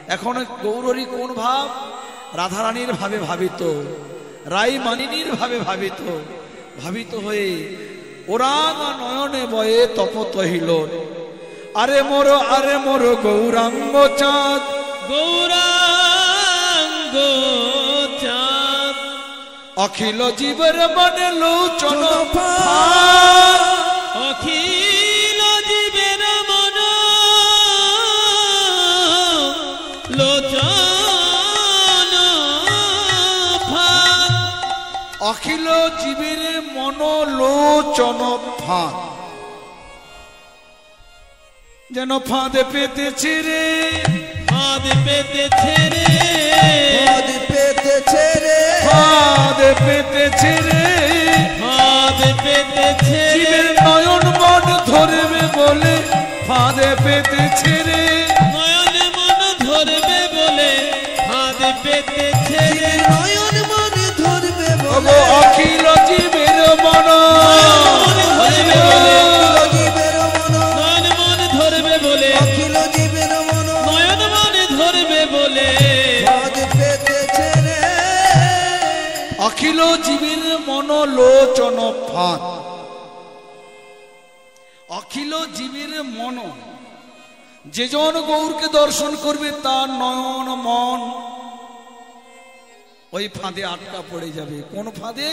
এখন গৌরহরি কোন ভাব? রাধারানীর ভাবে ভাবিত, রাই মানিনীর ভাবে ভাবিত, ভাবিত হয়ে ওরাঙা নয়নে বয়ে তপত হিল। আরে মোর গৌরাঙ্গ চাঁদ, গৌরাঙ্গ চাঁদ, অখিল জীবের মনে লোচন, অখিল জীবের মন লোচন, অখিল জীবের মন লোচন ফাঁদ, যেন ফাঁদে পেতেছে রে, ফাঁদ পেতেছে রে, ফাঁদ পেতেছে রে, ফাঁদ পেতেছে রে, ফাঁদ পেতেছে রে, জীবের নয়ন মন ধরবে বলে ফাঁদে পেতেছে রে, নয়ন মন ধরবে বলে ফাঁদ পেতেছে রে, নয়ন মন ধরবে ওগো অখিল জীবের মন ধরবে বলে, জীবের মন, নয়ন মন ধরবে বলে, অখিল জীবের মন, নয়ন মন ধরবে বলে ফাঁদ পেতেছে রে, অখিল জীবের মন লোচন ফাঁদ। অখিল জীবের মন, যেজন গৌরকে দর্শন করবে তার নয়ন মন ওই ফাঁদে আটকা পড়ে যাবে। কোন ফাঁদে?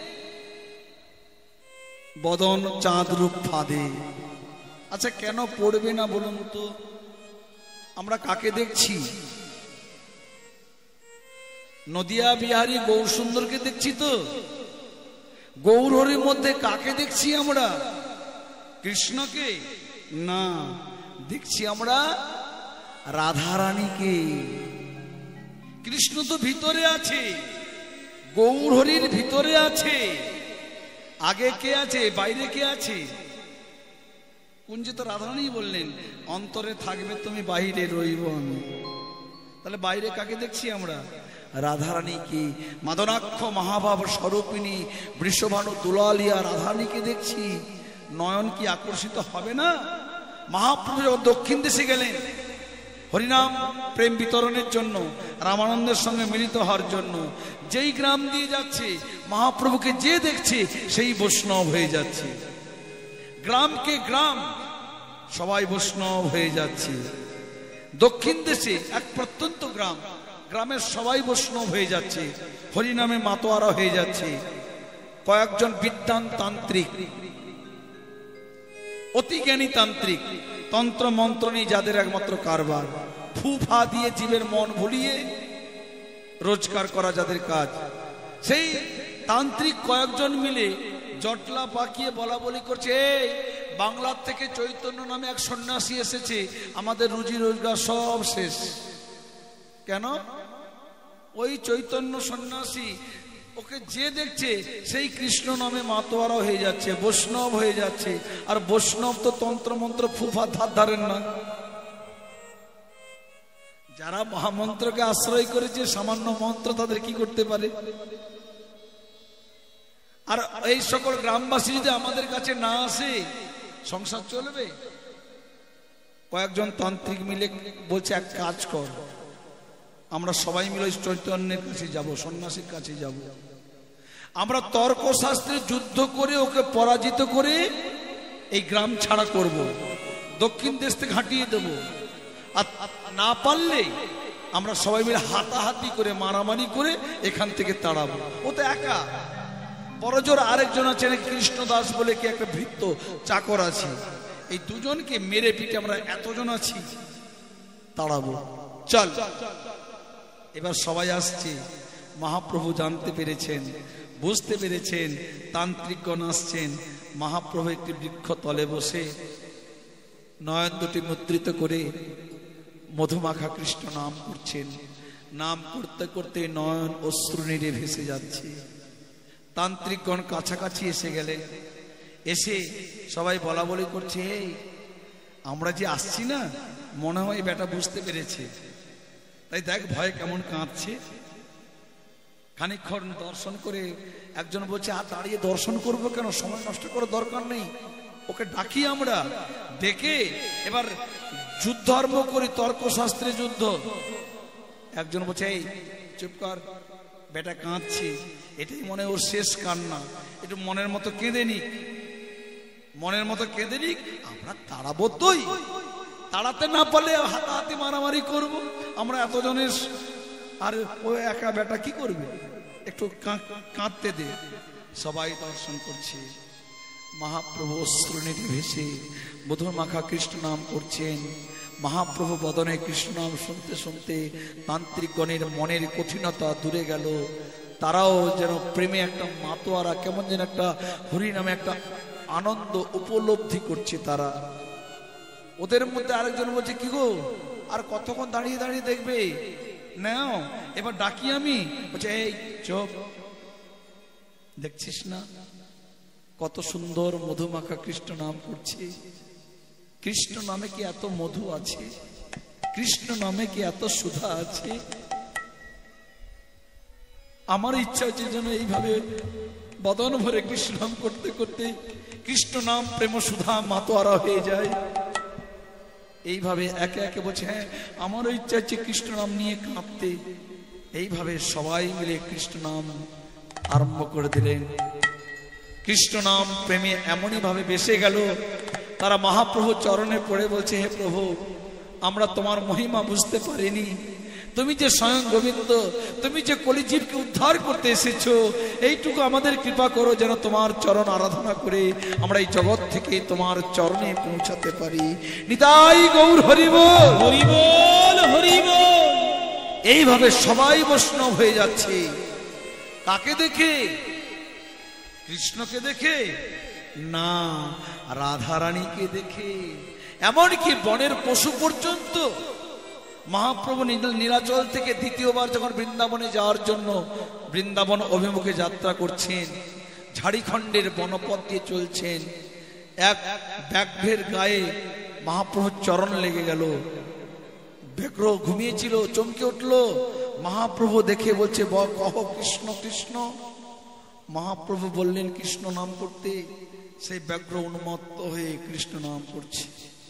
বদন চাঁদ রূপ ফাঁদে। আচ্ছা কেন পড়বে না বলুন তো? আমরা কাকে দেখছি? নদিয়া বিহারী গৌর সুন্দরকে দেখছি তো? গৌরহরির মধ্যে কাকে দেখছি আমরা? কৃষ্ণকে না, দেখছি আমরা রাধারানীকে। কৃষ্ণ তো ভিতরে আছে, গৌরহরির ভিতরে আছে। আগে কে আছে, বাইরে কে আছে? কুঞ্জে তো রাধারানী বললেন, অন্তরে থাকবে তুমি, বাইরে রইব আমি। তাহলে বাইরে কাকে দেখছি আমরা? রাধারানীকে। মাদনাক্ষ মহাভাব স্বরূপিণী বৃষভানু দুলালিয়া রাধারানীকে দেখছি। নয়ন কি আকর্ষিত হবে না? মহাপ্রভু যখন দক্ষিণ দেশে গেলেন হরিনাম প্রেম বিতরণের জন্য, রামানন্দের সঙ্গে মিলিত হওয়ার জন্য, যেই গ্রাম দিয়ে যাচ্ছে মহাপ্রভুকে যে দেখছে সেই বৈষ্ণব হয়ে যাচ্ছে। গ্রামকে গ্রাম সবাই বৈষ্ণব হয়ে যাচ্ছে। দক্ষিণ দেশে এক প্রত্যন্ত গ্রাম, গ্রামের সবাই বৈষ্ণব হয়ে যাচ্ছে, হরিনামে মাতোয়ারা হয়ে যাচ্ছে। কয়েকজন বিদ্বান তান্ত্রিক, অতি জ্ঞানী তান্ত্রিক, তন্ত্র মন্ত্র নিয়ে যাদের একমাত্র কারবার, ফুফা দিয়ে জীবের মন ভুলিয়ে রোজগার করা যাদের কাজ, সেই তান্ত্রিক কয়েকজন মিলে জটলা পাকিয়ে বলা বলি করছে, এই বাংলার থেকে চৈতন্য নামে এক সন্ন্যাসী এসেছে, আমাদের রুজি রোজগার সব শেষ। কেন? ওই চৈতন্য সন্ন্যাসী ওকে যে দেখছে সেই কৃষ্ণ নামে মাতোয়ারা হয়ে যাচ্ছে, বৈষ্ণব হয়ে যাচ্ছে। আর বৈষ্ণব তো তন্ত্র মন্ত্র ফুফা ধার ধারেন না। যারা মহামন্ত্রকে আশ্রয় করেছে, সামান্য মন্ত্র তাদের কি করতে পারে? আর এই সকল গ্রামবাসী যদি আমাদের কাছে না আসে, সংসার চলবে? কয়েকজন তান্ত্রিক মিলে বলছে, এক কাজ কর, আমরা সবাই মিলে চৈতন্যের কাছে যাব, সন্ন্যাসীর কাছে যাব, আমরা তর্কশাস্ত্রে যুদ্ধ করে ওকে পরাজিত করে এই গ্রাম ছাড়া করব, দক্ষিণ দেশ থেকে হাঁটিয়ে দেব। আর না পারলে আমরা সবাই মিলে হাতাহাতি করে মারামারি করে এখান থেকে তাড়াবো। ও তো একা, বড় জোর আরেকজন আছে কৃষ্ণ দাস বলে কি একটা ভৃত্য চাকর আছে, এই দুজনকে মেরে পিটে আমরা এতজন আছি তাড়াবো, চল। এবার সবাই আসছে। মহাপ্রভু জানতে পেরেছেন, বুঝতে পেরেছেন, তান্ত্রিকগণ আসছেন। মহাপ্রভু একটি বৃক্ষ তলে বসে নয়ন দুটি মুদ্রিত করে মধুমাখা কৃষ্ণ নাম করছেন। নাম করতে করতে নয়ন অশ্রু নিরে ভেসে যাচ্ছে। তান্ত্রিকগণ কাছাকাছি এসে গেলেন, এসে সবাই বলা বলি করছে, এই আমরা যে আসছি না, মনে হয় বেটা বুঝতে পেরেছে, তাই দেখ ভয় কেমন কাঁদছে। খানিকক্ষণ দর্শন করে একজন বলছে, আর দাঁড়িয়ে দর্শন করবো কেন, সময় নষ্ট করার দরকার নেই, ওকে ডাকি আমরা, ডেকে এবার যুদ্ধ আরম্ভ করি, তর্কশাস্ত্রে যুদ্ধ। একজন বলছে এই চুপ কর, বেটা কাঁদছে, এটাই মনে ওর শেষ কান্না, একটু মনের মতো কেঁদে নিক, মনের মতো কেঁদে নিক, আমরা তাড়াবো তোই, তাড়াতে না পারলে হাতাহাতি মারামারি করব, আমরা এতজনের, আর ও একা বেটা কি করবে, একটু কাঁদতে দে। সবাই দর্শন করছে, মহাপ্রভু অশ্রুনীতি ভেসে মধুর মাখা কৃষ্ণ নাম করছেন। মহাপ্রভু বদনে কৃষ্ণ নাম শুনতে শুনতে তান্ত্রিকগণের মনের কঠিনতা দূরে গেল, তারাও যেন প্রেমে একটা মাতোয়ারা, কেমন যেন একটা হরি নামে একটা আনন্দ উপলব্ধি করছে তারা। ওদের মধ্যে আরেকজন বলছে কি গো, আর কতক্ষণ দাঁড়িয়ে দাঁড়িয়ে দেখবে, নাও এবার ডাকি আমি। বলছে এই চুপ, দেখছিস না কত সুন্দর মধুমাখা কৃষ্ণ নাম করছে, কৃষ্ণ নামে কি এত মধু আছে, কৃষ্ণ নামে কি এত সুধা আছে। আমার ইচ্ছা হচ্ছে যেন এইভাবে বদন ভরে কৃষ্ণ নাম করতে করতে কৃষ্ণ নাম প্রেম সুধা মাতোয়ারা হয়ে যায়। এইভাবে একে একে বলছে হ্যাঁ আমারও ইচ্ছা হচ্ছে কৃষ্ণ নাম নিয়ে কাঁদতে। এইভাবে সবাই মিলে কৃষ্ণ নাম আরম্ভ করে দিলেন। কৃষ্ণ নাম প্রেমে এমনই ভাবে বেসে গেল, তারা মহাপ্রভু চরণে পড়ে বলছে হে প্রভু, আমরা তোমার মহিমা বুঝতে পারিনি, তুমি যে স্বয়ং গোবিন্দ, তুমি যে কলিজীবকে উদ্ধার করতে এসেছো, এইটুকু আমাদের কৃপা করো যেন তোমার চরণ আরাধনা করে আমরা এই জগৎ থেকে তোমার চরণে পৌঁছাতে পারি। নিতাই গৌর হরি বল, হরি বল, হরি বল। এইভাবে সবাই বৈষ্ণব হয়ে যাচ্ছে। কাকে দেখে? কৃষ্ণকে দেখে না, রাধারানীকে দেখে। এমনকি বনের পশু পর্যন্ত মহাপ্রভু নীলাচল থেকে দ্বিতীয়বার যখন বৃন্দাবনে যাওয়ার জন্য বৃন্দাবন অভিমুখে যাত্রা করছেন, ঝাড়িখণ্ডের বনপথ দিয়ে চলছেন, এক ব্যাঘ্রের গায়ে মহাপ্রভুর চরণ লেগে গেল। ব্যাঘ্র ঘুমিয়েছিল, চমকে উঠল। মহাপ্রভু দেখে বলছে কহ কৃষ্ণ কৃষ্ণ। মহাপ্রভু বললেন কৃষ্ণ নাম করতে, সেই ব্যাঘ্র উন্মত্ত হয়ে কৃষ্ণ নাম করছে।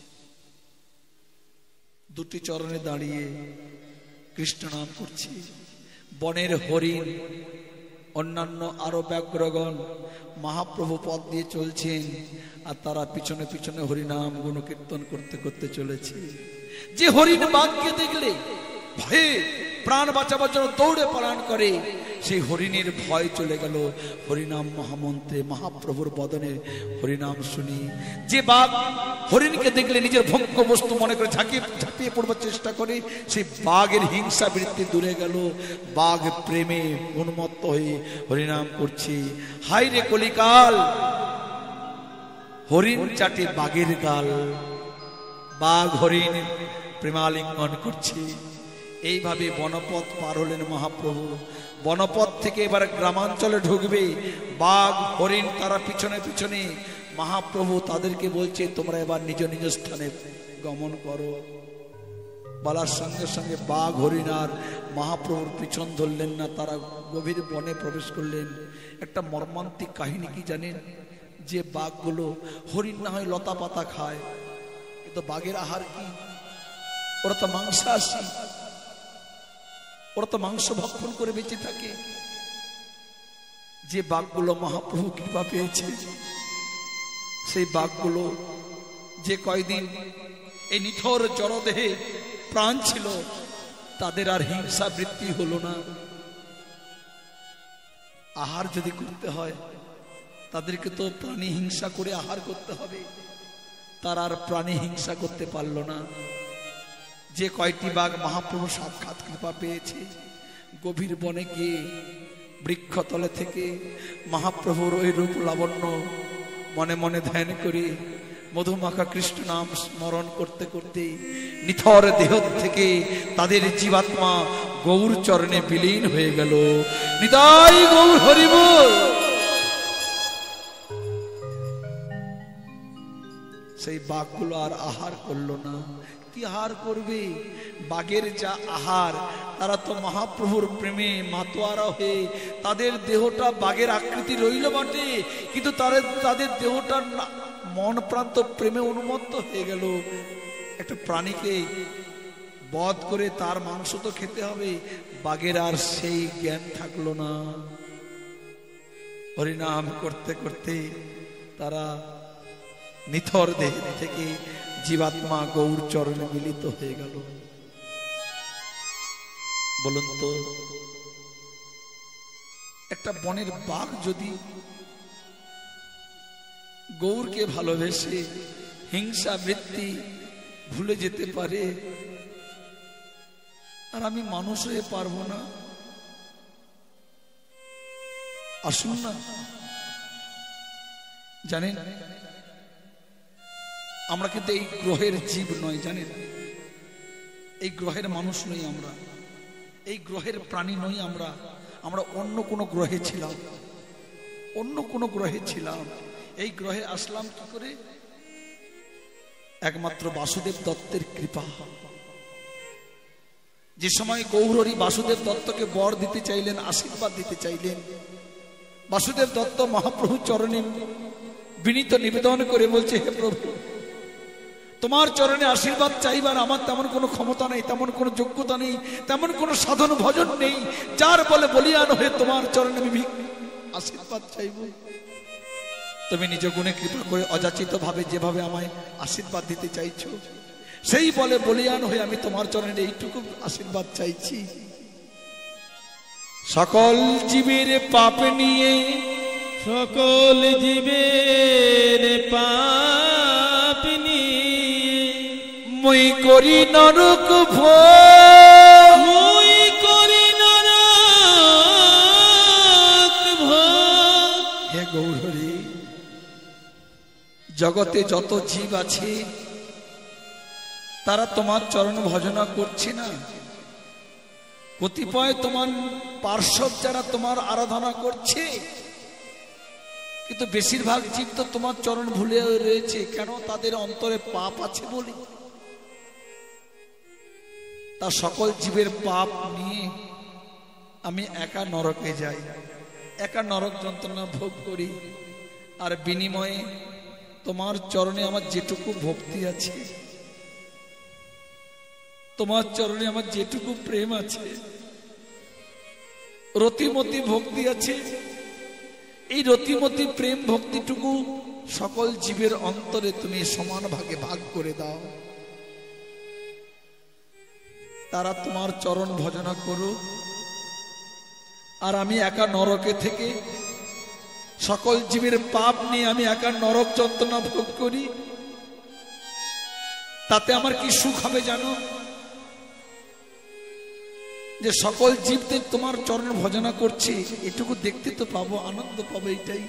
দুটি চরণে দাঁড়িয়ে কৃষ্ণ নাম করছে। বনের হরিণ, অন্যান্য আরো ব্যাঘ্রগণ মহাপ্রভু পথ দিয়ে চলছেন, আর তারা পিছনে পিছনে হরিনাম গুণকীর্তন করতে করতে চলেছে। যে হরিণ বাঘকে দেখলে ভয়ে প্রাণ বাঁচাবার জন্য দৌড়ে পালন করে, সেই হরিণের ভয় চলে গেল হরিনাম মহামন্ত্রে, মহাপ্রভুর বদনে হরিনাম শুনি। যে বাঘ হরিণকে দেখলে নিজের ভোগ্য বস্তু মনে করে ঝাঁপিয়ে পড়বার চেষ্টা করে, সেই বাঘের হিংসা বৃত্তি দূরে গেল। বাঘ প্রেমে উন্মত্ত হয়ে হরিনাম করছে। হাই রে কলিকাল, হরিণ চাটে বাঘের গাল, বাঘ হরিণ প্রেমালিঙ্গন করছে। এইভাবে বনপথ পার হলেন মহাপ্রভু। বনপথ থেকে এবার গ্রামাঞ্চলে ঢুকবে। বাঘ হরিণ তারা পিছনে পিছনে। মহাপ্রভু তাদেরকে বলছে তোমরা এবার নিজ নিজ স্থানে গমন করো। বলার সঙ্গে সঙ্গে বাঘ হরিণ আর মহাপ্রভুর পিছন ধরলেন না, তারা গভীর বনে প্রবেশ করলেন। একটা মর্মান্তিক কাহিনী কি জানেন? যে বাঘগুলো, হরিণ না হয় লতা পাতা খায়, কিন্তু বাঘের আহার কি? ওরা তো মাংসাশী, ওরা তো মাংস ভক্ষণ করে বেঁচে থাকে। যে বাঘগুলো মহাপ্রভু কৃপা পেয়েছে, সেই বাঘগুলো যে কয়দিন এই নিথর জড়দেহে প্রাণ ছিল, তাদের আর হিংসা বৃত্তি হলো না। আহার যদি করতে হয় তাদেরকে তো প্রাণী হিংসা করে আহার করতে হবে, তার আর প্রাণী হিংসা করতে পারল না। যে কয়টি বাঘ মহাপ্রভু সাক্ষাৎ কৃপা পেয়েছে, গভীর বনে গিয়ে বৃক্ষতলে থেকে মহাপ্রভুর ওই রূপ লাবণ্য মনে মনে ধ্যান করে মধুমাখা কৃষ্ণ নাম স্মরণ করতে করতে নিথর দেহ থেকে তাদের জীবাত্মা গৌর চরণে বিলীন হয়ে গেল। নিতাই গৌর হরি বল। সেই বাঘগুলো আর আহার করলো না। কি আহার করবে? বাঘের যা আহার, তারা তো মহাপ্রভুর প্রেমে মাতোয়ারা হয়ে তাদের দেহটা বাঘের আকৃতি রইল বটে, কিন্তু তাদের দেহটা মন প্রান্ত প্রেমে উন্মত্ত হয়ে গেল। একটা প্রাণীকে বধ করে তার মাংস তো খেতে হবে, বাঘের আর সেই জ্ঞান থাকলো না। হরিনাম করতে করতে তারা নিথর দেহ থেকে জীবাত্মা গৌর চরণে মিলিত হয়ে গেল। বলুন তো, একটা বনের বাঘ যদি গৌরকে ভালোবেসে হিংসা বৃত্তি ভুলে যেতে পারে, আর আমি মানুষ হয়ে পারবো না? আসুন না, জানেন আমরা কিন্তু এই গ্রহের জীব নয়, জানেন এই গ্রহের মানুষ নই, আমরা এই গ্রহের প্রাণী নই, আমরা আমরা অন্য কোনো গ্রহে ছিলাম, অন্য কোনো গ্রহে ছিলাম। এই গ্রহে আসলাম কি করে? একমাত্র বাসুদেব দত্তের কৃপা। যে সময় গৌরহরি বাসুদেব দত্তকে বর দিতে চাইলেন, আশীর্বাদ দিতে চাইলেন, বাসুদেব দত্ত মহাপ্রভু চরণে বিনীত নিবেদন করে বলছে, হে প্রভু, তোমার চরণে আশীর্বাদ চাইবার আমার তেমন কোনো ক্ষমতা নেই, তেমন কোনো যোগ্যতা নেই, তেমন কোনো সাধন ভজন নেই, যার বলে বলিয়ান হয়ে তোমার চরণে আমি আশীর্বাদ চাইব। তুমি নিজ গুণে কৃপা করে অযাচিত ভাবে যেভাবে আমায় আশীর্বাদ দিতে চাইছো, সেই বলে বলিয়ান হয়ে আমি তোমার চরণে এইটুকু আশীর্বাদ চাইছি। সকল জীবের পাপ নিয়ে, সকল জীবের পাপ নিয়ে মই করি নরক ভোগ, মুই করি নরক ভোগ। হে গৌরহরি, জগতে যত জীব আছে তারা তোমার চরণ ভজনা করছে না। কতিপয় তোমার পার্শ্বদ যারা তোমার আরাধনা করছে, কিন্তু বেশিরভাগ জীব তো তোমার চরণ ভুলে রয়েছে। কেন? তাদের অন্তরে পাপ আছে বলে। তা সকল জীবের পাপ নিয়ে আমি একা নরকে যাই, একা নরক যন্ত্রণা ভোগ করি, আর বিনিময়ে তোমার চরণে আমার যেটুকু ভক্তি আছে, তোমার চরণে আমার যেটুকু প্রেম আছে, রতিমতি ভক্তি আছে, এই রতিমতি প্রেম ভক্তিটুকু সকল জীবের অন্তরে তুমি সমান ভাগে ভাগ করে দাও। তারা তোমার চরণ ভজনা করো, আর আমি একা নরকে থেকে সকল জীবের পাপ নিয়ে আমি একা নরক যন্ত্রণা ভোগ করি। তাতে আমার কি সুখ হবে জানো? যে সকল জীবদের তোমার চরণ ভজনা করছি, এটুকু দেখতে তো পাবো, আনন্দ পাবো, এটাই।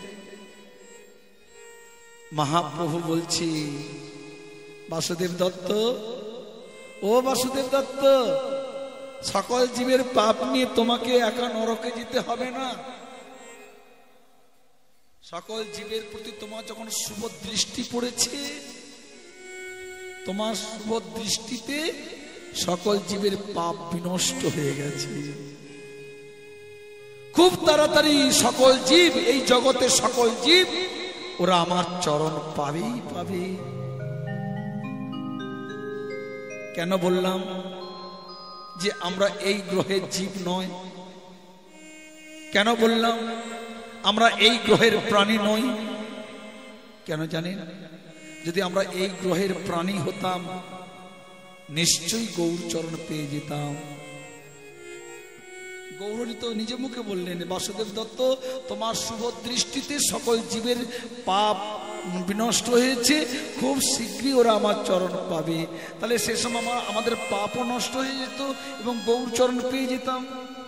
মহাপ্রভু বলছি, বাসুদেব দত্ত, ও বাসুদেব দত্ত, সকল জীবের পাপ নিয়ে তোমাকে একা নরকে যেতে হবে না। সকল জীবের প্রতি তোমার যখন শুভ দৃষ্টি পড়েছে, তোমার শুভ দৃষ্টিতে সকল জীবের পাপ বিনষ্ট হয়ে গেছে। খুব তাড়াতাড়ি সকল জীব, এই জগতের সকল জীব, ওরা আমার চরণ পাবেই পাবে। কেন বললাম যে আমরা এই গ্রহের জীব নয়? কেন বললাম আমরা এই গ্রহের প্রাণী নই? কেন জানেন? যদি আমরা এই গ্রহের প্রাণী হতাম, নিশ্চয়ই গৌর চরণ পেয়ে যেতাম। গৌরী তো নিজে মুখে বললেন, বাসুদেব দত্ত, তোমার শুভ দৃষ্টিতে সকল জীবের পাপ বিনষ্ট হয়েছে, খুব শীঘ্রই ওরা আমার চরণ পাবে। তাহলে সে সময় আমাদের পাপও নষ্ট হয়ে যেত এবং গৌর চরণ পেয়ে যেতাম।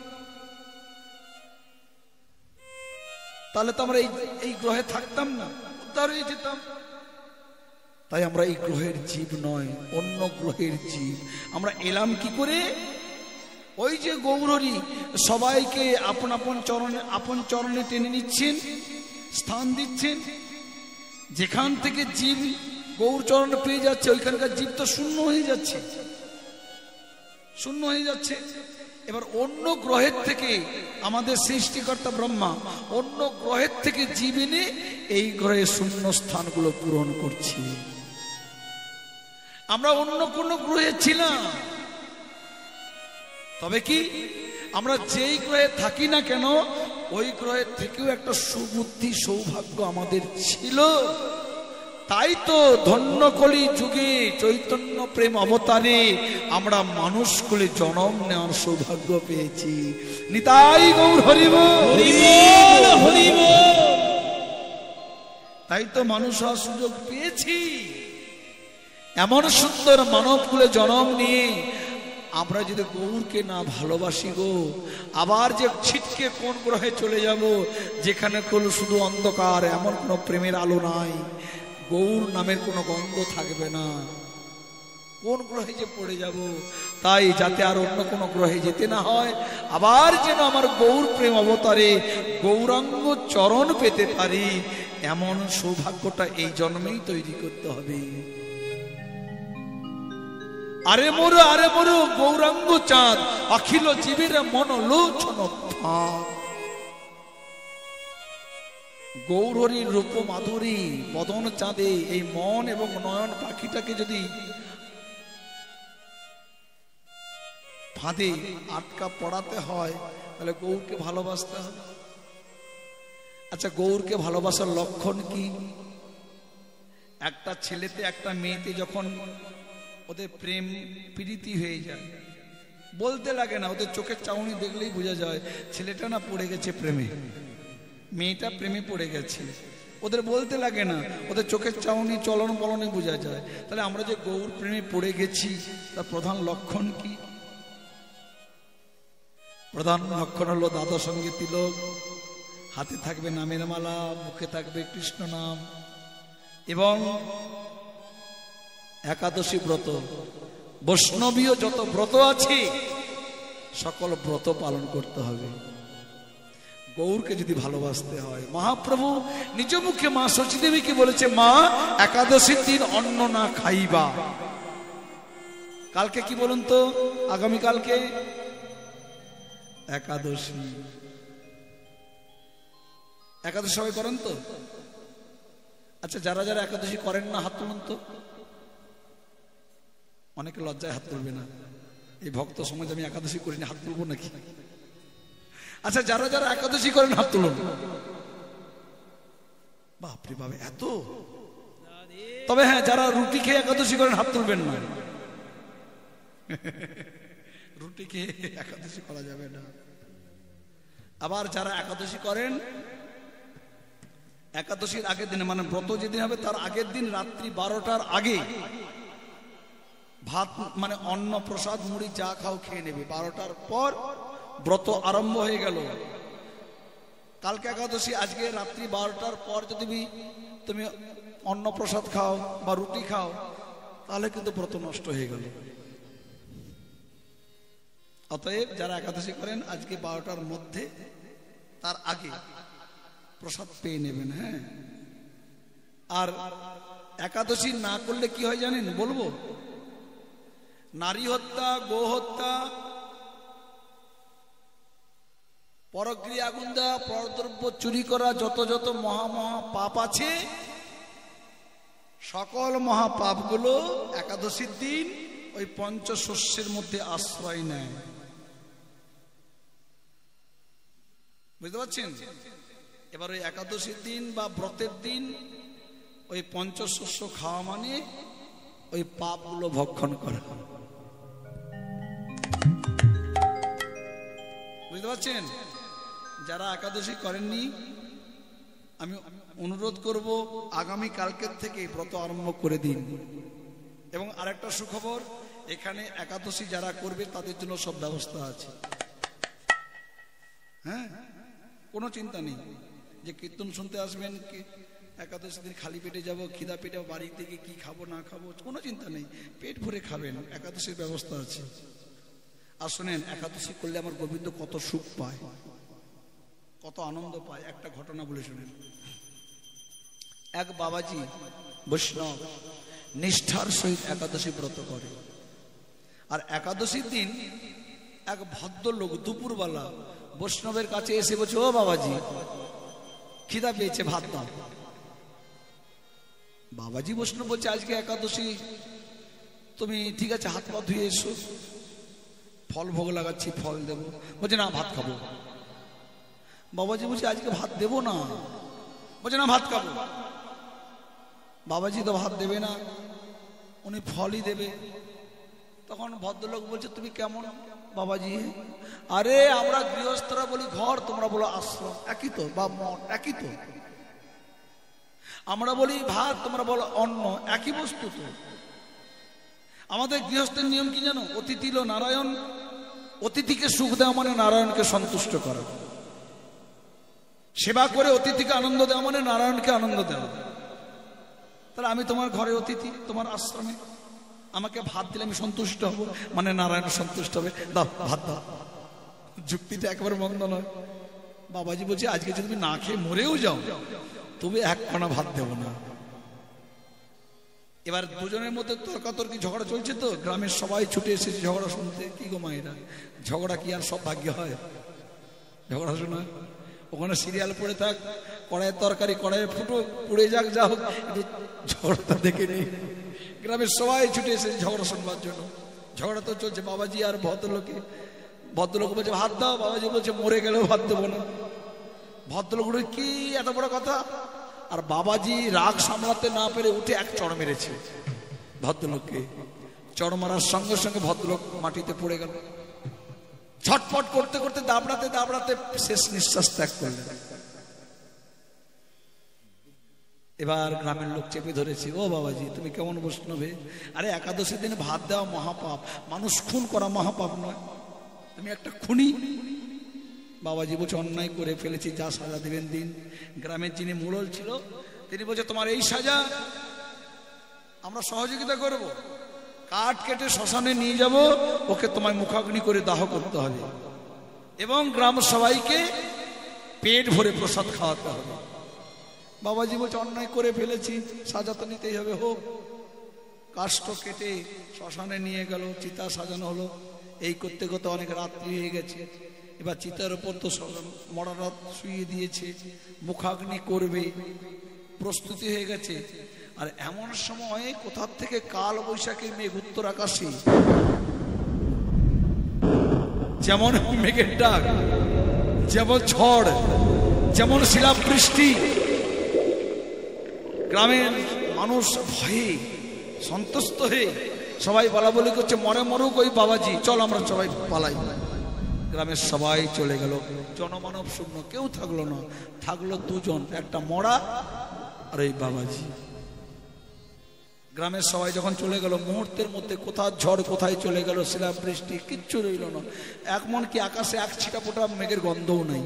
তাহলে তো আমরা এই গ্রহে থাকতাম না, উদ্ধার হয়ে যেতাম। তাই আমরা এই গ্রহের জীব নয়, অন্য গ্রহের জীব। আমরা এলাম কি করে? ওই যে গৌরহরি সবাইকে আপন চরণে টেনে নিচ্ছেন, স্থান দিচ্ছেন। যেখান থেকে জীব গৌর চরণ পেয়ে যাচ্ছে, ওইখানকার জীব তো শূন্য হয়ে যাচ্ছে, শূন্য হয়ে যাচ্ছে। এবার অন্য গ্রহের থেকে আমাদের সৃষ্টিকর্তা ব্রহ্মা অন্য গ্রহের থেকে জীব এনে এই গ্রহের শূন্য স্থানগুলো পূরণ করছে। আমরা অন্য কোন গ্রহে ছিলাম, তবে কি আমরা যেই গ্রহে থাকি না কেন ওই গ্রহের থেকেও একটা সুবুদ্ধি সৌভাগ্য আমাদের ছিল। তাই তো ধন্য কলি যুগে চৈতন্য প্রেম অবতারে আমরা মানুষ কুলে জন্ম নেওয়ার সৌভাগ্য পেয়েছি। নিতাই গৌর হরি বল। তাই তো মানুষ হওয়ার সুযোগ পেয়েছি। এমন সুন্দর মানব কুলে জন্ম নিয়ে আমরা যদি গৌরকে না ভালোবাসি গো, আবার যে ছিটকে কোন গ্রহে চলে যাব যেখানে কোনো শুধু অন্ধকার, এমন কোনো প্রেমের আলো নাই, গৌর নামের কোনো গন্ধ থাকবে না। কোন গ্রহে যে পড়ে যাব। তাই যাতে আর অন্য কোনো গ্রহে যেতে না হয়, আবার যেন আমার গৌর প্রেম অবতারে গৌরাঙ্গ চরণ পেতে পারি, এমন সৌভাগ্যটা এই জন্মেই তৈরি করতে হবে। আরে মোর গৌরাঙ্গ চাঁদ, অখিল জীবের মন লোচন ফাঁদ। গৌরহরির রূপ মাধুরী বদন চাঁদে এই মন এবং নয়ন পাখিটাকে যদি ফাঁদে আটকা পড়াতে হয়, তাহলে গৌরকে ভালোবাসতে হবে। আচ্ছা, গৌরকে ভালোবাসার লক্ষণ কি? একটা ছেলেতে একটা মেয়েতে যখন ওদের প্রেম প্রীতি হয়ে যায়, বলতে লাগে না, ওদের চোখের চাউনি দেখলেই বোঝা যায় ছেলেটা না পড়ে গেছে প্রেমে, মেয়েটা প্রেমে পড়ে গেছে। ওদের বলতে লাগে না, ওদের চোখের চাউনি চলন বলনে বোঝা যায়। তাহলে আমরা যে গৌর প্রেমে পড়ে গেছি তার প্রধান লক্ষণ কি? প্রধান লক্ষণ হলো দাদা সঙ্গে তিলক, হাতে থাকবে নামের মালা, মুখে থাকবে কৃষ্ণ নাম, এবং একাদশী ব্রত। বৈষ্ণবীয় যত ব্রত আছে সকল ব্রত পালন করতে হবে। গৌরকে যদি ভালোবাসতে হয়, মহাপ্রভু নিজ মুখে মা শচীদেবীকে বলেছে, মা একাদশীর দিন অন্ন না খাইবা। কালকে কি বলুন তো? আগামীকালকে একাদশী। একাদশী সবাই করেন তো? আচ্ছা, যারা যারা একাদশী করেন না হাত তুলুন তো। অনেকে লজ্জায় হাত তুলবে না, এই ভক্ত সমাজ আমি একাদশী করিনি, হাত তুলবো নাকি? আচ্ছা, যারা যারা একাদশী করেন হাত তুলুন। বাপরে বাবা, এত! তবে হ্যাঁ, যারা রুটি খেয়ে একাদশী করেন হাত তুলবেন না। রুটি খেয়ে একাদশী করা যাবে না। আবার যারা একাদশী করেন একাদশীর আগের দিনে, মানে ব্রত যেদিন হবে তার আগের দিন রাত্রি 12টার আগে ভাত, মানে অন্ন প্রসাদ মুড়ি যা খাও খেয়ে নেবে। 12টার পর ব্রত আরম্ভ হয়ে গেল। কালকে একাদশী, আজকে রাত্রি 12টার পর যদি তুমি অন্ন প্রসাদ খাও বা রুটি খাও, তাহলে কিন্তু ব্রত নষ্ট হয়ে গেল। অতএব যারা একাদশী করেন আজকে 12টার মধ্যে, তার আগে প্রসাদ পেয়ে নেবেন। হ্যাঁ, আর একাদশী না করলে কি হয় জানেন? বলবো, নারী হত্যা, গো হত্যা, পরগৃহে আগুন দেওয়া, পরদ্রব্য চুরি করা, যত যত মহা মহা পাপ আছে, সকল মহা পাপগুলো একাদশীর দিন ওই পঞ্চশস্যের মধ্যে আশ্রয় নেয়। বুঝতে পারছেন? এবার ওই একাদশীর দিন বা ব্রতের দিন ওই পঞ্চশস্য খাওয়া মানে ওই পাপগুলো ভক্ষণ করা। বুঝতে পারছেন? যারা একাদশী করেননি, আমি অনুরোধ করব আগামী কালকের থেকে ব্রত আরম্ভ করে দিন। এবং আরেকটা সুখবর, এখানে একাদশী যারা করবে তাদের জন্য সব ব্যবস্থা আছে। হ্যাঁ, কোনো চিন্তা নেই যে কীর্তন শুনতে আসবেন, একাদশী দিন খালি পেটে যাব, খিদা পেটে বাড়ি থেকে কি খাবো না খাবো, কোনো চিন্তা নেই, পেট ভরে খাবেন, একাদশীর ব্যবস্থা আছে। আর শোনেন, একাদশী করলে আমার গোবিন্দ কত সুখ পায়, কত আনন্দ পায়। একটা ঘটনা বলে শুনেন। এক বাবাজি বৈষ্ণব নিষ্ঠার সহিত একাদশী ব্রত করে। আর একাদশীর দিন এক ভদ্রলোক দুপুরবেলা বৈষ্ণবের কাছে এসে বলছে, ও বাবাজি, খিদা পেয়েছে, ভাত দাও। বাবাজি বৈষ্ণব বলছে, আজকে একাদশী, তুমি ঠিক আছে হাত পা ধুয়ে এসো, ফল ভোগ লাগাচ্ছি, ফল দেবো। বলছে না ভাত খাবো। বাবাজি বলছে আজকে ভাত দেবো না। বলছে না ভাত খাবো। বাবাজি তো ভাত দেবে না, উনি ফলই দেবে। তখন ভদ্রলোক বলছে তুমি কেমন বাবাজি? আরে আমরা গৃহস্থরা বলি ঘর, তোমরা বলো আশ্রম, একই তো, বা মঠ একই তো। আমরা বলি ভাত, তোমরা বলো অন্ন, একই বস্তু তো। আমাদের গৃহস্থের নিয়ম কি জানো? অতিথি লো নারায়ণ, অতিথিকে সুখ দেওয়া মানে নারায়ণকে সন্তুষ্ট করা। সেবা করে অতিথিকে আনন্দ দেওয়া মানে নারায়ণকে আনন্দ দেওয়া। তাহলে আমি তোমার ঘরে অতিথি, তোমার আশ্রমে, আমাকে ভাত দিলে আমি সন্তুষ্ট হব মানে নারায়ণ সন্তুষ্ট হবে। দাও ভাত দাও। যুক্তিটা একেবারে মন্দ নয়। বাবাজি বলছে আজকে যদি তুমি না খেয়ে মরেও যাও তবে এক কণা ভাত দেব না। এবার দুজনের মধ্যে তর্কাতর্কি ঝগড়া চলছে তো, গ্রামের সবাই ছুটে এসেছে ঝগড়া শুনতে। কি গো মায়েরা, ঝগড়া কি আর সব ভাগ্য হয়? ঝগড়া শোনা ওখানে সিরিয়াল পড়ে থাক, কড়াইয়ের তরকারি কড়াইয়ে ফুটো, পুড়ে যাক, যা হোক একটু ঝগড়াটা দেখে নেই। গ্রামের সবাই ছুটে এসেছে ঝগড়া শুনবার জন্য। ঝগড়া তো চলছে বাবাজি আর ভদ্রলোকে। ভদ্রলোক বলছে ভাত দাও, বাবাজি বলছে মরে গেলেও ভাত দেবো না। ভদ্রলোক কি এত বড় কথা? আর বাবাজি রাগ সামলাতে না পেরে উঠে এক চড় মেরেছে ভদ্রলোককে। চড় মারার সঙ্গে সঙ্গে ভদ্রলোক মাটিতে পড়ে গেল। ছটফট করতে করতে দাবড়াতে দাবড়াতে শেষ নিঃশ্বাস ত্যাগ করলেন। এবার গ্রামের লোক চেপে ধরেছে, ও বাবাজি তুমি কেমন বৈষ্ণবে? আরে একাদশীর দিনে ভাত দেওয়া মহাপাপ, মানুষ খুন করা মহাপাপ নয়, তুমি একটা খুনি। বাবাজি বলছে অন্যায় করে ফেলেছি, যা সাজা দিবেন দিন। গ্রামের যিনি মোড়ল ছিল তিনি বলছে তোমার এই সাজা, আমরা সহযোগিতা করব, কাঠ কেটে শ্মশানে নিয়ে যাব, ওকে তোমায় মুখাগ্নি করে দাহ করতে হবে এবং গ্রাম সবাইকে পেট ভরে প্রসাদ খাওয়াতে হবে। বাবাজি বলছে অন্যায় করে ফেলেছি, সাজা তো নিতেই হবে, হোক। কাষ্ঠ কেটে শ্মশানে নিয়ে গেল, চিতা সাজানো হলো। এই করতে করতে অনেক রাত্রি হয়ে গেছে। এবার চিতার উপর তো মরা রাত শুয়ে দিয়েছে, মুখাগ্নি করবে, প্রস্তুতি হয়ে গেছে। আর এমন সময় কোথার থেকে কাল বৈশাখী মেঘ উত্তর আকাশে, যেমন মেঘের ডাক, যেমন ঝড়, যেমন শিলাবৃষ্টি, গ্রামের মানুষ ভয়ে সন্তুষ্ট হয়ে সবাই বলা বলি করছে মরে মরুক ওই বাবাজি, চল আমরা সবাই পালাই। গ্রামের সবাই চলে গেল, জনমানব শূন্য, কেউ থাকলো না। থাকলো দুজন, একটা মরা আর এই বাবাজি। গ্রামের সবাই যখন চলে গেল, মুহূর্তের মধ্যে কোথায় ঝড় কোথায় চলে গেল, শিলাবৃষ্টি, কিচ্ছু রইল না। এমনকি আকাশে এক ছিটাফোঁটা মেঘের গন্ধও নাই।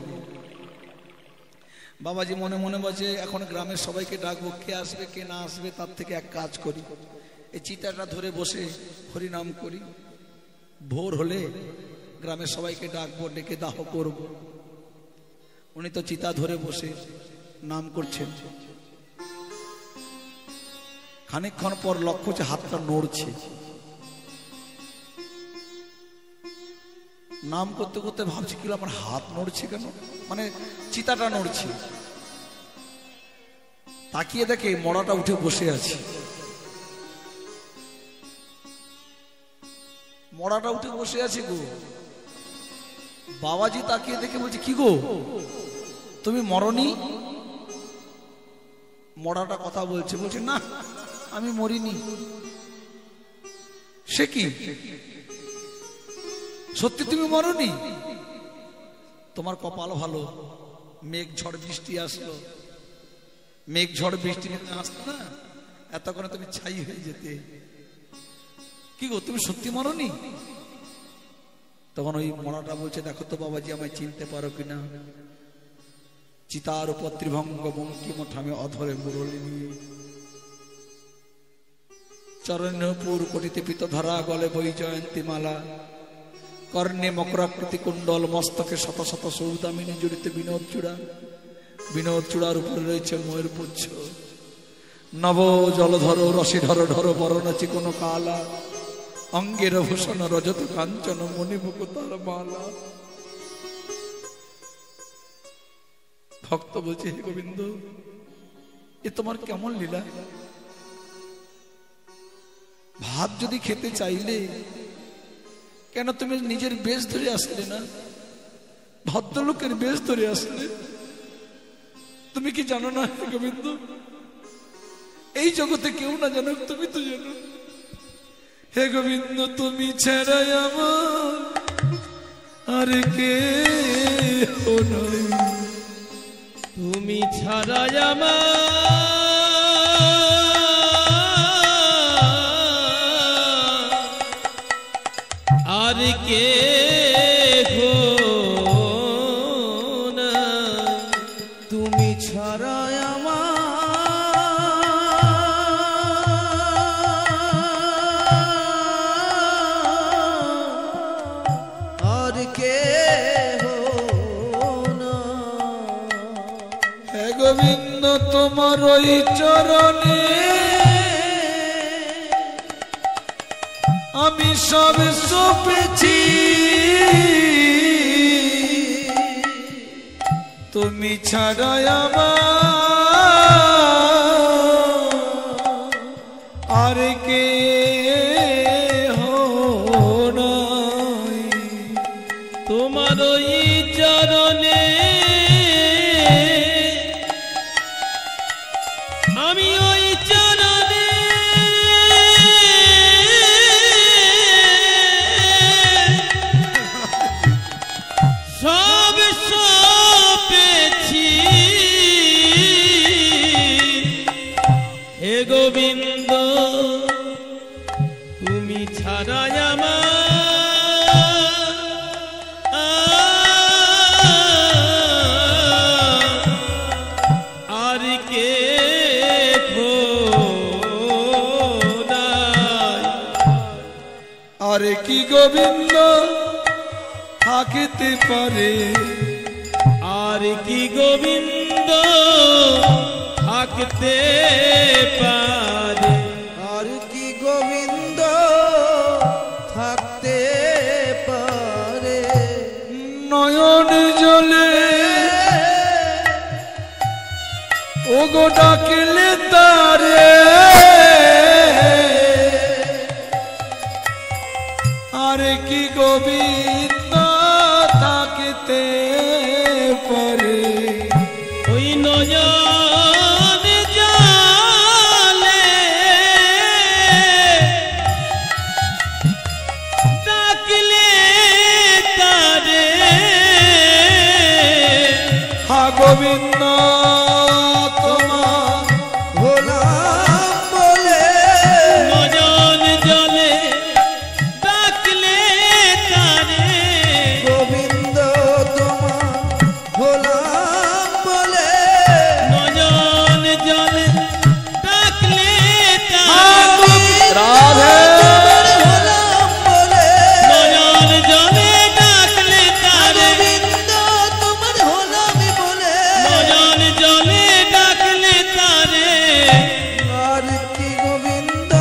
বাবাজি মনে মনে বলছে এখন গ্রামের সবাইকে ডাকবো, কে আসবে কে না আসবে তার থেকে এক কাজ করি, এই চিতাটা ধরে বসে হরিনাম করি। ভোর হলে গ্রামের সবাইকে ডাকবো, ডেকে দাহ করব। উনি তো চিতা ধরে বসে নাম করছেন। খানিকক্ষণ পর লক্ষ্য হচ্ছে হাতটা নড়ছে। নাম করতে করতে ভাবছি কি আমার হাত নড়ছে কেন, মানে চিতাটা নড়ছে। তাকিয়ে দেখে মরাটা উঠে বসে আছে। মরাটা উঠে বসে আছে গো। বাবাজি তাকিয়ে দেখে বলছে কি গো তুমি মরনি? মরাটা কথা বলছে, বলছে না আমি মরিনি। সে কি সত্যি তুমি মরনি? তোমার কপাল ভালো, মেঘ ঝড় বৃষ্টি আসলো, মেঘ ঝড় বৃষ্টি আসতো না, এতক্ষণে তুমি ছাই হয়ে যেতে। কি গো তুমি সত্যি মরনি? তখন ওই মরাটা বলছে দেখো তো বাবাজি আমায় চিনতে পারো কিনা? চিতার উপর ত্রিভঙ্গ বঙ্কিম ঠামে অধরে মুরলি নিয়ে, চরণ্যপুর কোটিতে পিত ধরা, গলে বই জয়ন্তী মালা, কর্ণে মকরাকৃতি কুণ্ডল, মস্তকে শত শত সৌদামিনী জড়িত বিনোদ চূড়া। বিনোদ চূড়ার উপরে রয়েছে ময়ের পুচ্ছ। নব জলধর রসিধর ঢর বরণ চিকন কালা, অঙ্গের ভূষণ রজত কাঞ্চন মণিমুকুতার মালা। ভক্ত বলছে হে গোবিন্দ এ তোমার কেমন লীলা? ভাত যদি খেতে চাইলে কেন তুমি নিজের বেশ ধরে আসলে না? ভদ্রলোকের বেশ ধরে আসলে। তুমি কি জানো না হে গোবিন্দ, এই জগতে কেউ না জানো, তুমি তো জানো। হে গোবিন্দ, তুমি ছাড়াই আমার আর কে নাই, তুমি ছাড়াই আমার আর কে তুমি ছাড়া আর কে না। হে গোবিন্দ, তোমার ওই চরণে আমি সব সপেছি, তুমি ছাড়া আমার আর কে নাই। তোমার ওই চরণে আমি ওই চরণে সব সপেছি। হে গোবিন্দ, তুমি ছাড়া আমার আর কে নাই। আরে কি গোবিন্দ থাকিতে পারে, আর কি গোবিন্দ থাকতে পারে, আর কি গোবিন্দ থাকতে পারে। নয়ন জলে ওগো ডাকলে তারে, আরে কি গোবিন্দ থাকিতে পারে। ওই নয়ন জলে ডাকলে তারে, হা গোবিন্দ তোমার হলাম বলে নয়ন জলে ডাকলে তারে, গোবিন্দ তোমার হলাম বলে নয়ন জলে ডাকলে তারে, রাধে তোমার হলাম বলে নয়ন জলে ডাকলে তারে, গোবিন্দ তোমার হলাম বলে। নয়ন জলে ডাকলে তারে, আর কি গোবিন্দ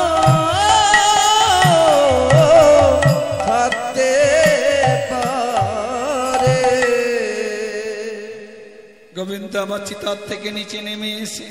থাকতে পারে। গোবিন্দ আমার চিতার থেকে নিচে নেমে এসে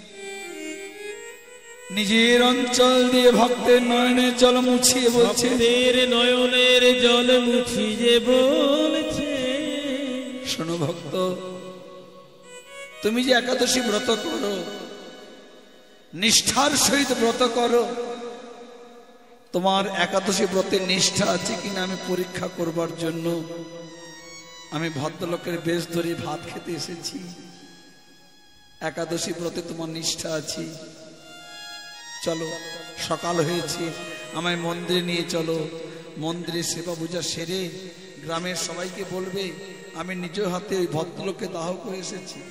নিজের অঞ্চল দিয়ে ভক্তের নয়নে জল মুছিয়ে বলছে, ভক্তের নয়নের জল মুছিয়ে বলছে, শোনো ভক্ত, তুমি যে একাদশী ব্রত করো, নিষ্ঠার সহিত ব্রত করো, তোমার একাদশী ব্রতের নিষ্ঠা আছে কিনা আমি পরীক্ষা করবার জন্য আমি ভদ্রলোকের বেশ ধরে ভাত খেতে এসেছি। একাদশী ব্রতে তোমার নিষ্ঠা আছে, চলো সকাল হয়েছে, আমায় মন্দিরে নিয়ে চলো। মন্দিরে সেবা পূজা সেরে গ্রামের সবাইকে বলবে আমি নিজ হাতে ওই ভদ্রলোককে দাহ করে এসেছি।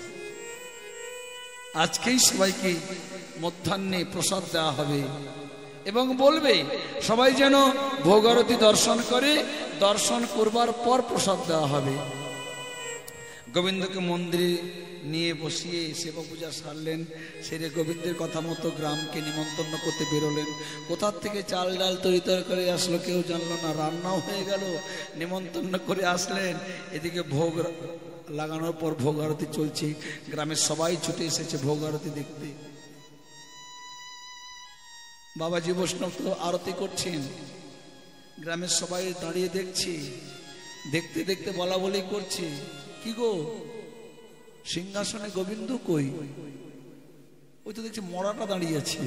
আজকেই সবাইকে মধ্যাহ্নে প্রসাদ দেওয়া হবে এবং বলবে সবাই যেন ভোগ আরতি দর্শন করে, দর্শন করবার পর প্রসাদ দেওয়া হবে। গোবিন্দকে মন্দিরে নিয়ে বসিয়ে সেবা পূজা সারলেন, সেরে গোবিন্দের কথা মতো গ্রামকে নিমন্ত্রণ করতে বেরোলেন। কোথার থেকে চাল ডাল তরি তরকারি আসলো কেউ জানলো না, রান্নাও হয়ে গেল, নিমন্ত্রণ করে আসলেন। এদিকে ভোগ লাগানোর পর ভোগ আরতি চলছে, গ্রামের সবাই ছুটে এসেছে ভোগ আরতি দেখতে। বাবাজি বৈষ্ণব তো আরতি করছেন, গ্রামের সবাই দাঁড়িয়ে দেখছি, দেখতে দেখতে বলা বলি করছে, কি গো সিংহাসনে গোবিন্দ কই? ওই তো দেখছি মরাটা দাঁড়িয়ে আছে।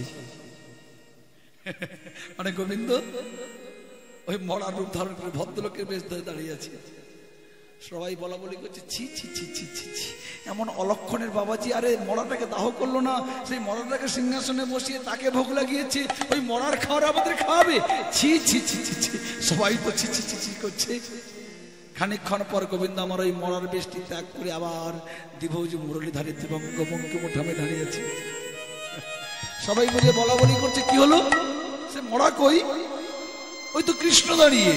মানে গোবিন্দ ওই মরার রূপ ধারণ করে ভদ্রলোকের বেশ ধরে দাঁড়িয়ে আছে। সবাই বলা বলি করছে, ছি ছি ছি ছি ছি ছি, এমন অলক্ষণের বাবাজি, আরে মরাটাকে দাহ করলো না, সেই মরাটাকে সিংহাসনে বসিয়ে তাকে ভোগ লাগিয়েছে, ওই মরার খাওয়ার আমাদের খাওয়াবে? ছি ছি ছি ছি ছি। সবাই তো ছি ছি ছি ছি করছে। খানিকক্ষণ পর গোবিন্দ আমার ওই মরার বেশটি ত্যাগ করে আবার দিবৌজি মুরলীধারী দিবঙ্গ বঙ্কিমঠামে দাঁড়িয়েছে। সবাই মিলে বলা বলি করছে, কি হলো? সে মরা কই? ওই তো কৃষ্ণ দাঁড়িয়ে।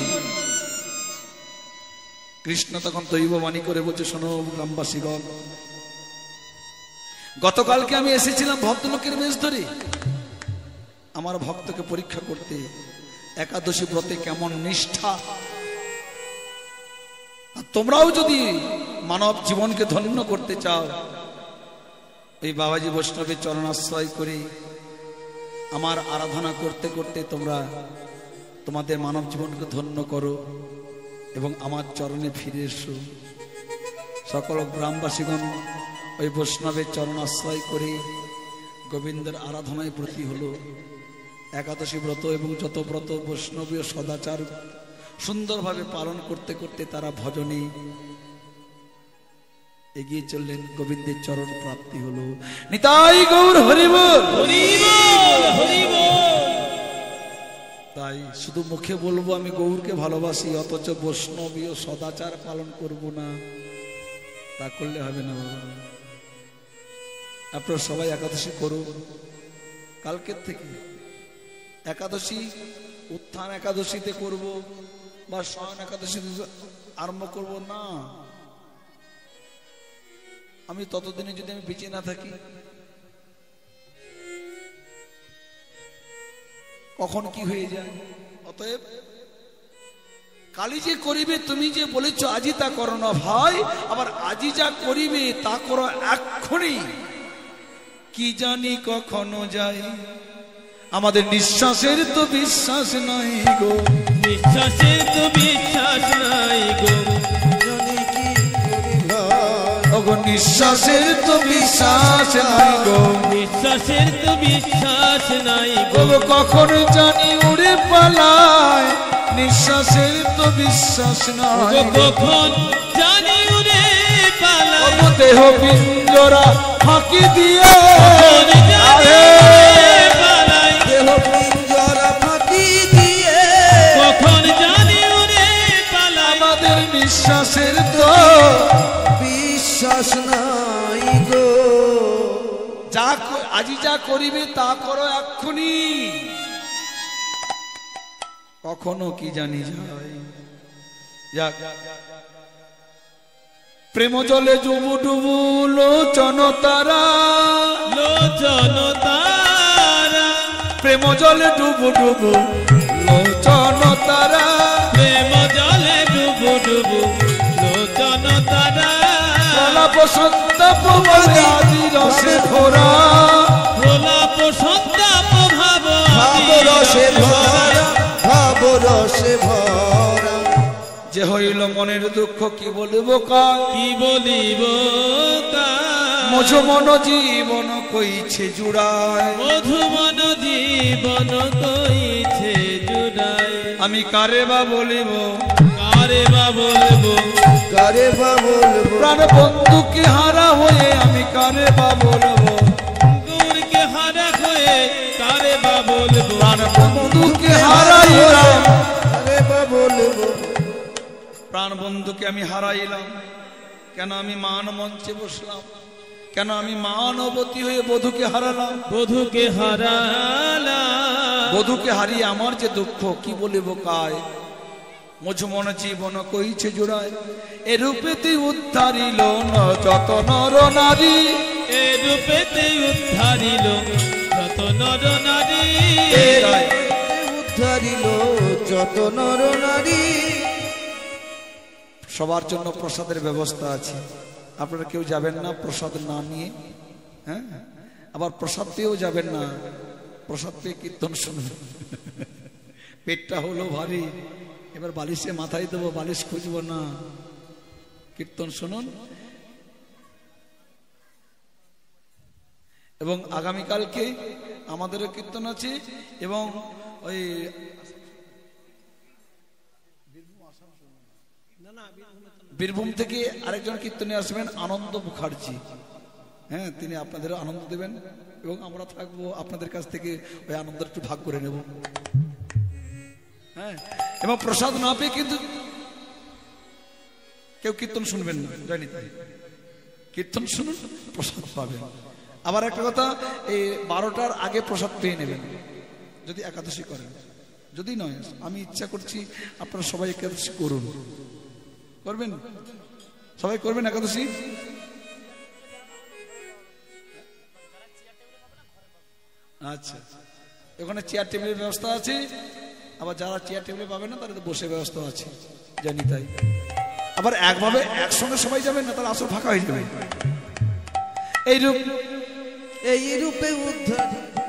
কৃষ্ণ তখন দৈববাণী করে বলছে, শোনো গ্রামবাসীগণ, গতকালকে আমি এসেছিলাম ভদ্রলোকের বেশ ধরে আমার ভক্তকে পরীক্ষা করতে, একাদশী ব্রতে কেমন নিষ্ঠা। আর তোমরাও যদি মানব জীবনকে ধন্য করতে চাও, এই বাবাজি বৈষ্ণবের চরণাশ্রয় করে আমার আরাধনা করতে করতে তোমরা তোমাদের মানব জীবনকে ধন্য করো এবং আমার চরণে ফিরে এসো। সকল গ্রামবাসীগণ ওই বৈষ্ণবের চরণ আশ্রয় করে গোবিন্দের আরাধনায় ব্রতী হলো। একাদশী ব্রত এবং যত ব্রত বৈষ্ণবীয় সদাচার সুন্দরভাবে পালন করতে করতে তারা ভজনে এগিয়ে চললেন। গোবিন্দের চরণ প্রাপ্তি হলো। নিতাই গৌর হরি বল, হরি বল, হরি বল। তাই শুধু মুখে বলবো আমি গৌরকে ভালোবাসি, অথচ বৈষ্ণবীয় সদাচার পালন করব না, তা করলে হবে না বাবা। আপনারা সবাই একাদশী করুন। কালকের থেকে একাদশী উত্থান একাদশীতে করব বা শয়ন একাদশীতে আরম্ভ করব না। আমি ততদিনে যদি আমি বেঁচে না থাকি, কখন কি হয়ে যায়। অতএব কালি যে করিবে, তুমি যে বলেছ আজই তা করো না ভাই, আবার আজই যা করিবে তা করো এক্ষুনি, কি জানি কখনো যাই। আমাদের নিঃশ্বাসের তো বিশ্বাস নাই গো, নিঃশ্বাসের তো বিশ্বাস নাই গো, জানি কি করি ভাই। ওগো নিঃশ্বাসের তো বিশ্বাস নাই গো, নিঃশ্বাসের তো বিশ্বাস নাই গো, ওগো কখন জানি উড়ে পালায়, নিঃশ্বাসের তো বিশ্বাস নাই গো কখন জানি উড়ে পালায়, ওগো দেহ পিঞ্জরা ফাঁকি দিয়ে কখন জানি উড়ে পালায়, দেহ পিঞ্জরা ফাঁকি দিয়ে কখন জানি উড়ে পালায়, আমাদের বিশ্বাসের তো বিশ্বাস নাই গো। যা আজই যা করিবে তা করো এক্ষুনি, কখনো কি জানি যায়। যাক, প্রেম জলে ডুবু ডুবু লোচন তারা, লোচন তারা, প্রেম জলে ডুবু ডুবু লোচন তারা, প্রেম জলে ডুবু ডুবু লোচন তারা, প্রলাপ সন্তাপ আদি রসে ভরা, প্রলাপ সন্তাপ ভাব ভাব রসে ভরা, ভাব রসে ভরা। যে হইল মনের দুঃখ কি বলবো কার, কি বলিব মজু মন জীবন কইছে জুড়ায়, মধুমন জীবন কইছে জুড়াই, আমি কারে বা বলিব, কারে বা বলবো, কারে বা বলবো, প্রাণ বন্ধুকে হারা হয়ে আমি কারে বা বলবো, গৌরকে হারা হয়ে কারে বা বলবো, প্রাণ বন্ধুকে হারাইলাম, কারে বা বলবো। প্রাণ বন্ধুকে আমি হারাইলাম। কেন আমি মান মঞ্চে বসলাম, কেন আমি মানবতী হয়ে বধূকে হারালাম, বধূকে হারালা, বধূকে হারিয়ে আমার যে দুঃখ কি বলিব কায়, মজুমন জীবন কইছে জোড়ায়, এ রূপেতে উদ্ধারিল যত নর নারী, এ রূপেতে উদ্ধারিল যত নর নারী, উদ্ধারিল যত নর নারী। সবার জন্য প্রসাদের ব্যবস্থা আছে, আপনারা কেউ যাবেন না প্রসাদ না নিয়ে, হ্যাঁ, আবার প্রসাদ পেয়েও যাবেন না, প্রসাদ পেয়ে কীর্তন শুনবেন, পেটটা হলো ভারী, এবার বালিশে মাথায় দেবো, বালিশ খুঁজবো না। কীর্তন শুনুন। এবং আগামীকালকে আমাদেরও কীর্তন আছে। এবং ওই বীরভূম থেকে আরেকজন কীর্তনে আসবেন, আনন্দ মুখার্জি। হ্যাঁ, তিনি আপনাদের আনন্দ দেবেন এবং আমরা থাকবো আপনাদের কাছ থেকে ওই আনন্দ একটু ভাগ করে নেব। হ্যাঁ, এবং প্রসাদ না পেয়ে কিন্তু কেউ কীর্তন শুনবেন না, জানি তাই। কীর্তন শুনুন, প্রসাদ পাবেন। আবার একটা কথা, এই 12টার আগে প্রসাদ পেয়ে নেবেন যদি একাদশী করেন। যদি নয়, আমি ইচ্ছা করছি আপনারা সবাই একাদশী করুন। করবেন? সবাই করবেন একাদশী? আচ্ছা, ওখানে চেয়ার টেবিলের ব্যবস্থা আছে। আবার যারা চেয়ার টেবিলে পাবে না তাদের বসে ব্যবস্থা আছে, জানি তাই। আবার একভাবে একসঙ্গে সবাই যাবেন না, তার আসর ফাঁকা হয়ে যাবে। এই রূপে উদ্ধার,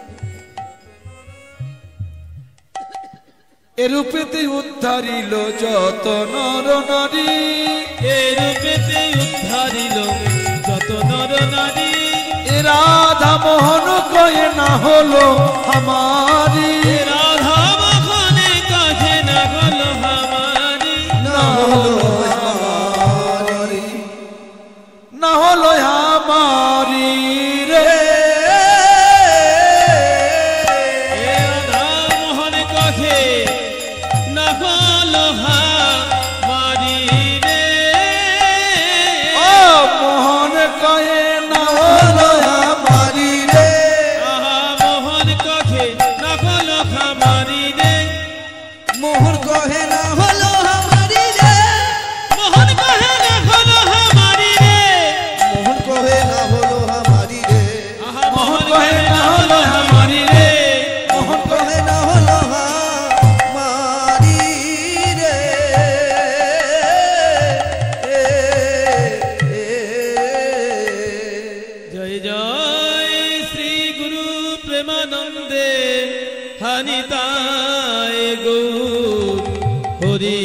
এরূপেতে উদ্ধারিল যত নর নারী, এরূপেতে উদ্ধারিল যত নর নারী। রাধা মোহন কয়ে না হলো আমারি, রাধা মোহনে কাছে না হলো আমারি, না হলো আমারি, না হলো আমারি রে। রাধা মোহন কাছে না হলো আমারি রে। ও মোহন কয়ে না হলো আমারি রে। আহা মোহন কাছে না হলো আমারি রে। মোহন কহে না হলো আমারি রে, মোহন কাছে না হলো আমারি রে। মোহন কহে না হলো আমারি রে, আহা মোহন কয়ে না হলো আমারি রে। মোহন কহে না হলো আমারি রে। জয় জয় শ্রী গুরু প্রেমানন্দে হানিতায় গৌর হরি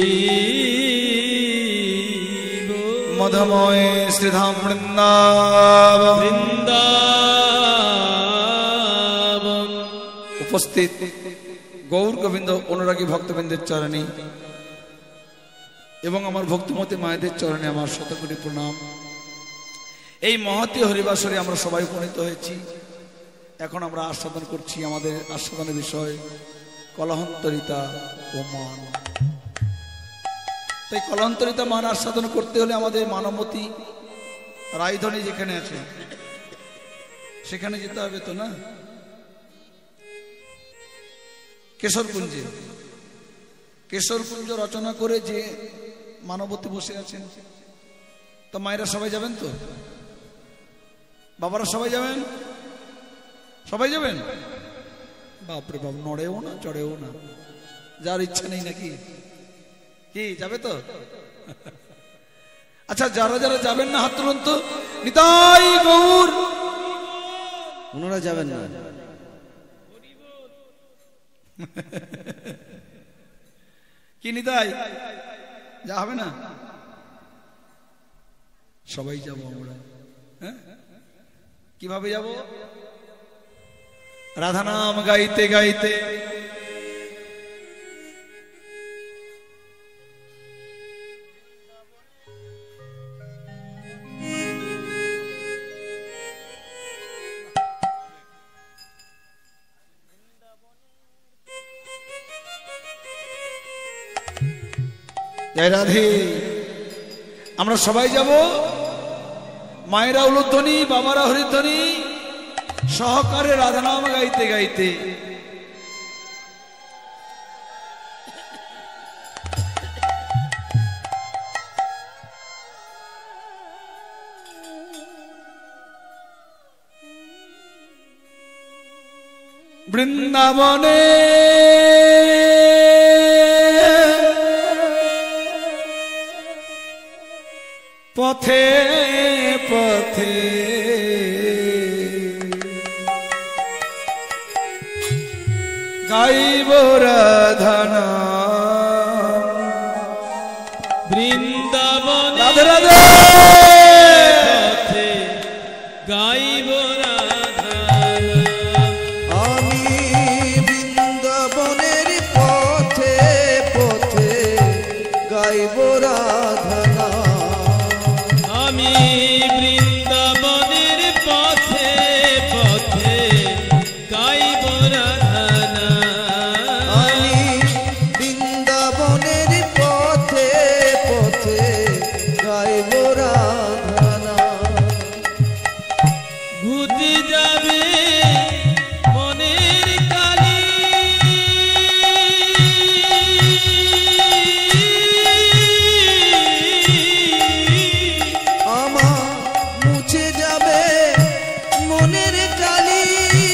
বল। মধময় শ্রীধাম বৃন্দাবন। বৃন্দাবন। উপস্থিত গৌর গোবিন্দ অনুরাগী ভক্তবৃন্দের চরণে এবং আমার ভক্তিমতী মায়েদের চরণে আমার শতকোটি প্রণাম। এই মহতী হরিবাসরে আমরা সবাই উপনীত হয়েছি। এখন আমরা আস্বাদন করছি আমাদের আস্বাদনের বিষয় কলহন্তরিতা ও মান। তাই কলহন্তরিতা মান আস্বাদন করতে হলে আমাদের মানবতী রায়ধনী যেখানে আছে সেখানে যেতে হবে তো না? কেশরকুঞ্জে, কেশরকুঞ্জ রচনা করে যে মানবতী বসে আছেন, তো মায়েরা সবাই যাবেন তো? বাবারা সবাই যাবেন? সবাই যাবেন? বাপরে বাপ, নড়েও না চড়েও না, যার ইচ্ছা নেই নাকি? কি যাবে তো? আচ্ছা, যারা যারা যাবেন না হাত তুলুন তো। নিতাই গৌর। ওনারা যাবেন না? কি নিতাই, যা হবে না? সবাই যাব আমরা। হ্যাঁ, কিভাবে যাব? রাধা নাম গাইতে গাইতে। জয় রাধে। আমরা সবাই যাব, মায়েরা উলুধ্বনি, বাবারা হরিধ্বনি সহকারে রাধা নাম গাইতে গাইতে। বৃন্দাবনে পথে পথে গাইব রাধা নাম। বৃন্দাবনে রাধে রাধে পথে গাইব রাধা আমি বৃন্দাবনের পথে পথে গাইব রাধনা আমি বৃন্দাবনের পথে পথে গাইব রাধা আমি বৃন্দাবনের পথে পথে গাইব রাধনা ঘুচে যাবে মনের কালি আমার মুছে যাবে মনের কালি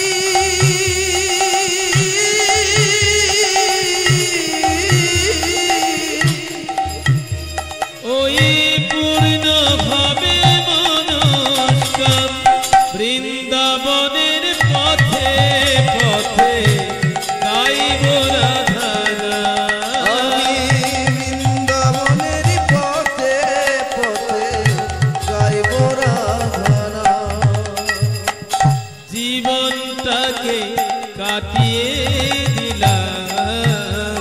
ওই পূর্ণ ভাবে মনস্কাম বৃন্দাবনের পথে পথে গাইব রাধা আমি বৃন্দাবনের পথে পথে গাইব রাধনা জীবনটাকে কাটিয়ে দিলাম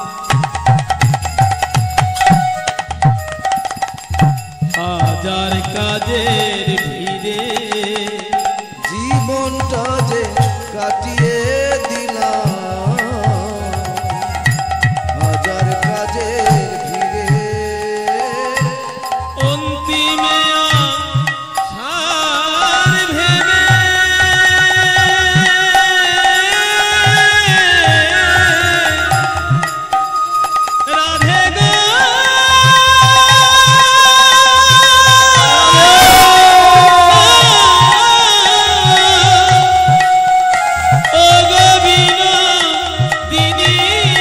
হাজার কাজের ভিড়ে জীবনটা যে কাটিয়ে দিলাম হাজার কাজের ভিড়ে অন্তিমে সার ভেবে রাধে গো ও গোবিন্দিনী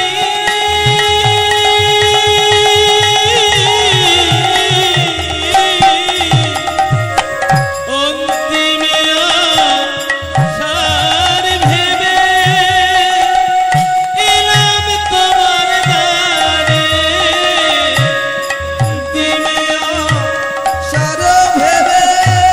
অন্তিমে সার ভেবে এলাম তোমার দ্বারে অন্তিমে সার ভেবে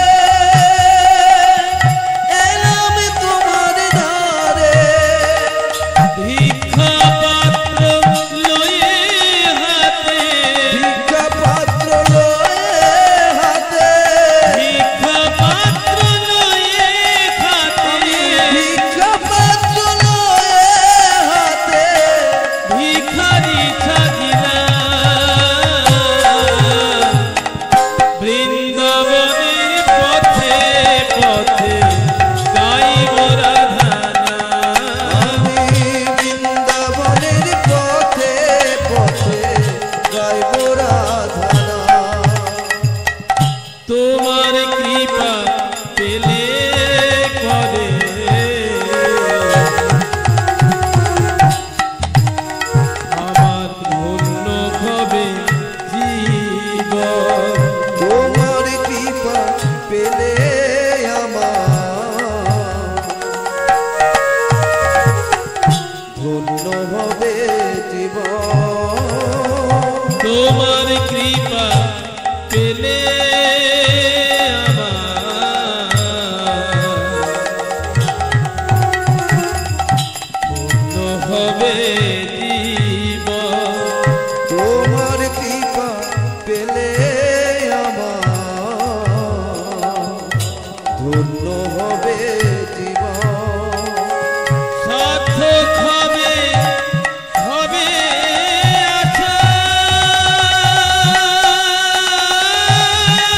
এলাম তোমার দ্বারে ভিক্ষা পাত্র লয়ে হাতে ভিক্ষা পাত্র লয়ে হাতে ভিক্ষা পাত্র লয়ে হাতে ভিক্ষা পাত্র লয়ে হাতে ভিখারি ছাড়িলা বৃন্দাবনের পথে পথে গাইব রাধা আমি বৃন্দাবনের পথে পথে গাইব রাধনা তোমার কৃপা পেলে করে আমার ধন্য হবে জীবন তোমার কৃপা পেলে আমার ধন্য হবে জীবন তোমার কৃপা পেলে আমার ধন্য হবে জীবন তোমার কৃপা পেলে আমার ধন্য হবে জীবন সার্থক হবে হবে আশা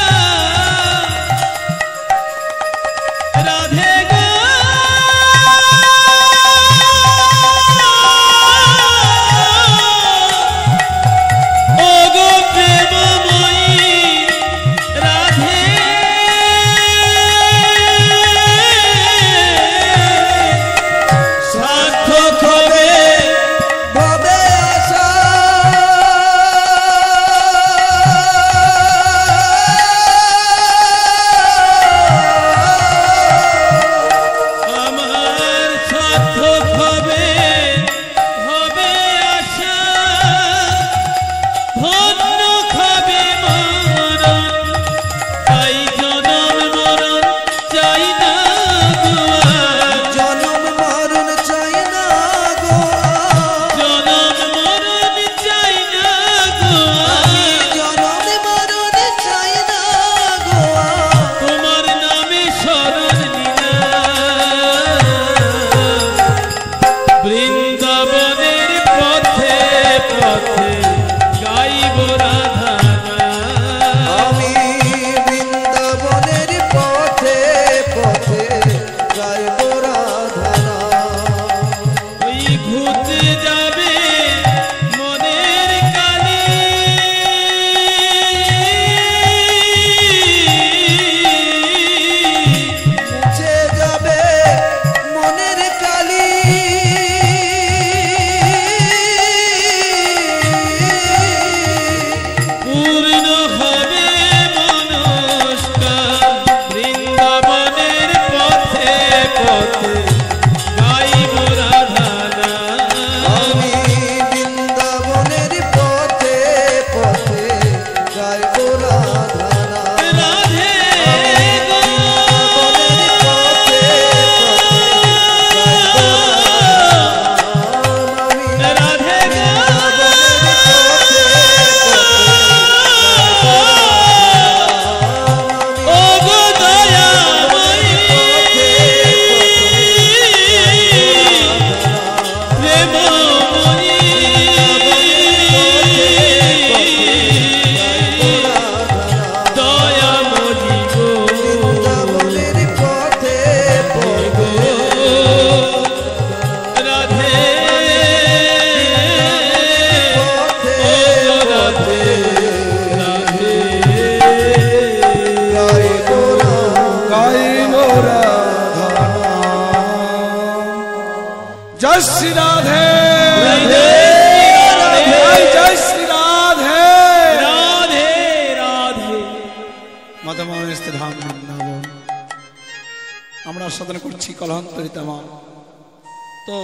जय श्री राधे राधे जय श्री राधे राधे राधे मदमस्ते धाम वृंदावन আমরা সাধনা করছি কলহান্তরিতামা। তো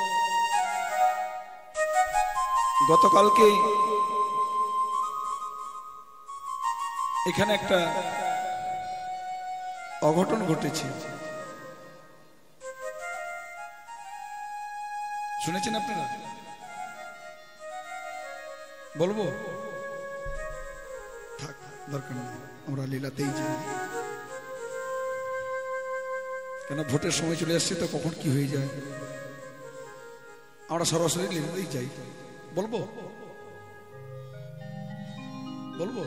গতকালকে এখানে একটা অঘটন ঘটেছে, শুনেছেন আপনারা? বলবো? থাক, দরকার নেই, আমরা লীলাতেই যাই। কেন ভোটের সময় চলে আসছে তো কখন কি হয়ে যায়, আমরা সরাসরি লীলাতেই যাই। বলবো? বলবো?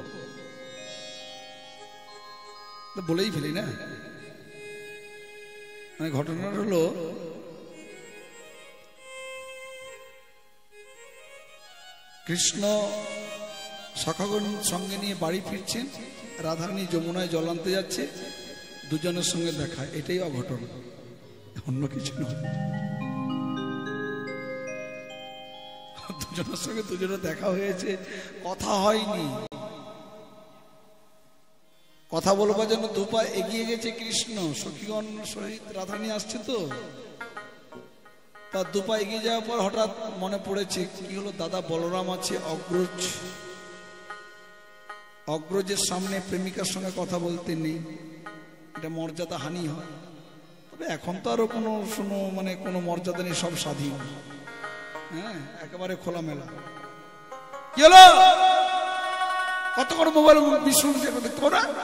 বলেই ফেলি না। মানে ঘটনা হলো, কৃষ্ণ সখাগণ সঙ্গে নিয়ে বাড়ি ফিরছেন, রাধারানী যমুনায় জল আনতে যাচ্ছে, দুজনের সঙ্গে দেখা। এটাই অঘটন, অন্য কিছু নয়। দুজনের সঙ্গে দুজনে দেখা হয়েছে, কথা হয়নি। কথা বলবার জন্য দুপা এগিয়ে গেছে কৃষ্ণ, সখীগণ সহিত রাধারানী আসছে তো, তার দুপা এগিয়ে যাওয়ার পর হঠাৎ মনে পড়েছে কি হলো, দাদা বলরাম আছে, অগ্রজের সামনে প্রেমিকার সঙ্গে কথা বলতে নেই, এটা মর্যাদা হানি হয়। তবে এখন তো আরো কোনো মর্যাদা নেই, সব স্বাধীন, হ্যাঁ, একেবারে খোলামেলা। কি হলো, কত করে মোবাইল দেখতে পারো না?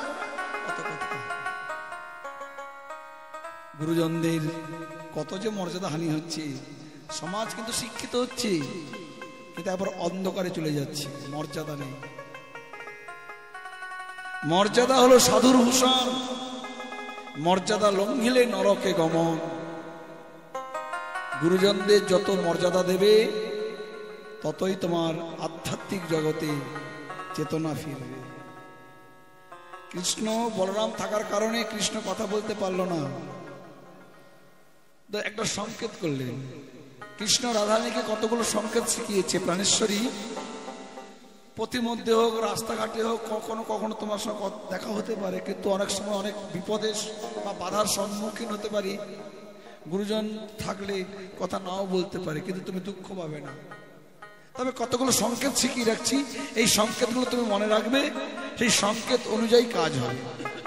গুরুজনদের কত যে মর্যাদা হানি হচ্ছে, সমাজ কিন্তু শিক্ষিত হচ্ছে, কিন্তু আবার অন্ধকারে চলে যাচ্ছে, মর্যাদা নেই। মর্যাদা হলো সাধুর ভূষণ, মর্যাদা লঙ্ঘিলে নরকে গমন। গুরুজনদের যত মর্যাদা দেবে ততই তোমার আধ্যাত্মিক জগতে চেতনা ফিরবে। কৃষ্ণ বলরাম থাকার কারণে কৃষ্ণ কথা বলতে পারল না, একটা সংকেত করলেন। কৃষ্ণ রাধারানীকে কতগুলো সংকেত শিখিয়েছে। প্রাণেশ্বরী, প্রতিমধ্যে হোক, রাস্তাঘাটে হোক, কখনো কখনো তোমার সঙ্গে দেখা হতে পারে, কিন্তু অনেক সময় অনেক বিপদের বা বাধার সম্মুখীন হতে পারি। গুরুজন থাকলে কথা নাও বলতে পারে, কিন্তু তুমি দুঃখ পাবে না। তবে কতগুলো সংকেত শিখিয়ে রাখছি, এই সংকেতগুলো তুমি মনে রাখবে, সেই সংকেত অনুযায়ী কাজ হবে।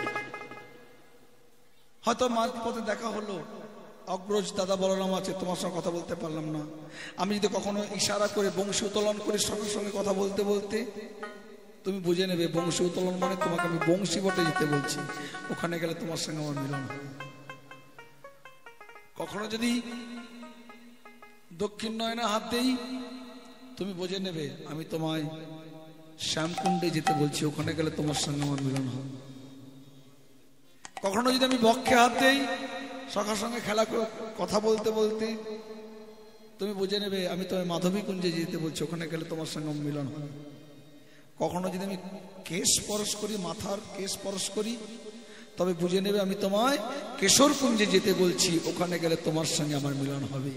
হয়তো মাঝ পথে দেখা হলো, অগ্রজ দাদা বলরাম আছে, তোমার সঙ্গে কথা বলতে পারলাম না। আমি যদি কখনো ইশারা করে বংশী উত্তোলন করি সঙ্গে সঙ্গে কথা বলতে বলতে, তুমি বুঝে নেবে বংশী উত্তোলন মানে তোমাকে আমি বংশী বটে যেতে বলছি, ওখানে গেলে তোমার সঙ্গে আমার মিলন হবে। কখনো যদি দক্ষিণ নয়না হাত দেই, তুমি বুঝে নেবে আমি তোমায় শ্যামকুণ্ডে যেতে বলছি, ওখানে গেলে তোমার সঙ্গে আমার মিলন হবে। কখনো যদি আমি বক্ষে হাত দেই, সখার সঙ্গে খেলা কথা বলতে বলতে, তুমি বুঝে নেবে আমি তোমায় মাধবী কুঞ্জে যেতে বলছি, ওখানে গেলে তোমার সঙ্গে মিলন হবে। কখনো যদি আমি কেশ স্পর্শ করি, মাথার কেশ স্পর্শ করি, তবে বুঝে নেবে আমি তোমায় কেশর কুঞ্জে যেতে বলছি, ওখানে গেলে তোমার সঙ্গে আমার মিলন হবে।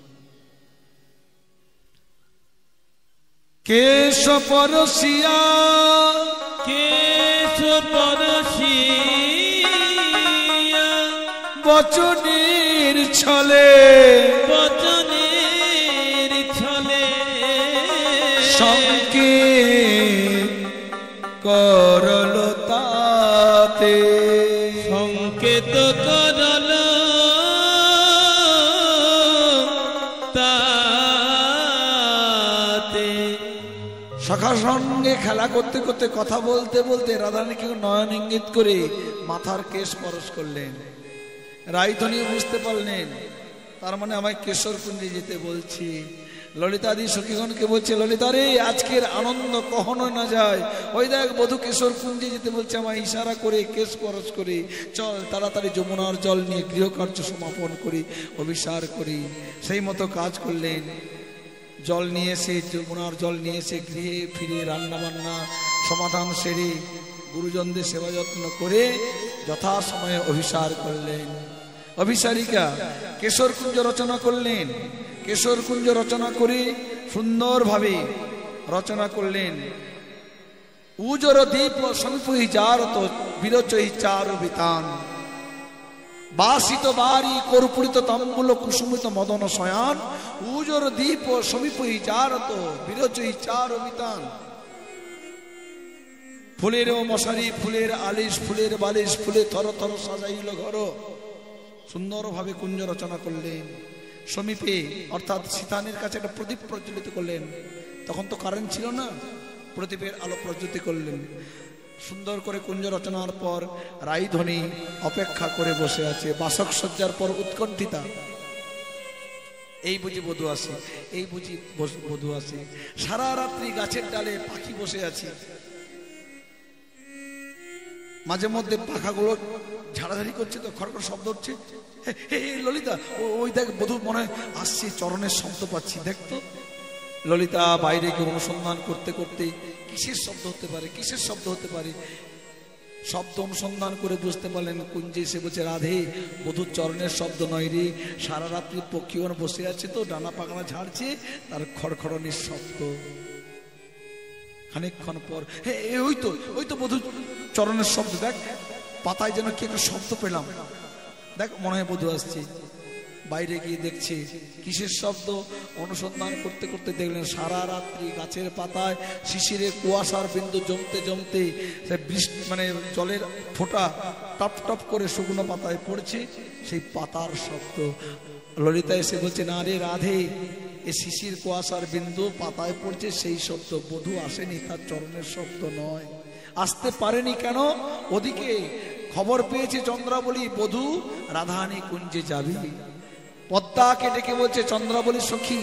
কেশ পরশিয়া বচনের ছলে সংকেত করল তাতে, সংকেত করল তাতে। সখার সঙ্গে খেলা করতে করতে, কথা বলতে বলতে রাধারানীকে নয়ন ইঙ্গিত করে মাথার কেশ স্পর্শ করলেন। রাইধনী বুঝতে পারলেন, তার মানে আমায় কেশর কুঞ্জে যেতে বলছি। ললিতাদি সখীগণকে বলছে, ললিতা রে, আজকের আনন্দ কখনো না যায়, ওই দেখ বধূ কেশর কুঞ্জে যেতে বলছে, আমায় ইশারা করে কেশ স্পর্শ করে, চল তাড়াতাড়ি যমুনার জল নিয়ে গৃহকার্য সমাপন করি, অভিসার করি। সেই মতো কাজ করলেন। জল নিয়ে এসে, যমুনার জল নিয়ে এসে গৃহে ফিরে রান্না বান্না সমাধান সেরে গুরুজনদের সেবা যত্ন করে যথাসময়ে অভিসার করলেন। অভিসারিকা কেশর কুঞ্জ রচনা করলেন। কেশর কুঞ্জ রচনা করে সুন্দরভাবে রচনা করলেন। উজর দীপ সমীপহি জারত বিরচহি চারু বিতান বাসিত বাড়ি কর্পূরিত তাম্বুল কুসুমিত মদন শয়ান উজর দীপ সমীপহি জারত বিরচহি চারু বিতান। ফুলের মশারি, ফুলের আলিশ, ফুলের বালিশ, ফুলে থর থর সাজাইল ঘর। সুন্দরভাবে কুঞ্জ রচনা করলেন। সমীপে অর্থাৎ সীতানের কাছে একটা প্রদীপ প্রজ্বলিত করলেন। তখন তো কারেন্ট ছিল না, প্রদীপের আলো প্রজ্বলিত করলেন। সুন্দর করে কুঞ্জ রচনার পর রাইধনী অপেক্ষা করে বসে আছে। বাসক সজ্জার পর উৎকণ্ঠিতা, এই বুঝি বধূ আসে, এই বুঝি বধূ আসে। সারা রাত্রি গাছের ডালে পাখি বসে আছে। মাঝে মধ্যে পাখাগুলো ঝাড়াঝাড়ি করছে, তো খড়খড় শব্দ হচ্ছে। ললিতা, ওই দেখ বধূ মনে হয় আসছে, চরণের শব্দ পাচ্ছি, দেখতো। ললিতা বাইরে গিয়ে অনুসন্ধান করতে করতে কিসের শব্দ হতে পারে, কিসের শব্দ হতে পারে, শব্দ অনুসন্ধান করে বুঝতে পারলেন কুঞ্জে এসে বলছে, রাধে বধূর চরণের শব্দ নয় রে, সারা রাত্রি পক্ষীগণ বসে আছে তো ডানা পাখনা ঝাড়ছে, তার খড়খড়নির শব্দ। খানিকক্ষণ পর ওই তো বধূর চরণের শব্দ, দেখ পাতায় যেন কি একটা শব্দ পেলাম, দেখ মনে হয় বধূ আসছে। বাইরে গিয়ে দেখছে কিসের শব্দ, অনুসন্ধান করতে করতে দেখলেন সারা রাত্রি গাছের পাতায় শিশিরে কুয়াশার বিন্দু জমতে জমতে বৃষ্টি মানে জলের ফোঁটা টপ টপ করে শুকনো পাতায় পড়ছে, সেই পাতার শব্দ। ললিতা এসে বলছে, না রে রাধে, এ শিশির কুয়াশার বিন্দু পাতায় পড়ছে সেই শব্দ, বধূ আসেনি, তার চরণের শব্দ নয়। আসতে পারেনি কেন? ওদিকে খবর পেয়েছে চন্দ্রাবলী বধূ রাধারানী কুঞ্জে যাবি। পদ্মাকে ডেকে বলছে, চন্দ্রাবলী সখী,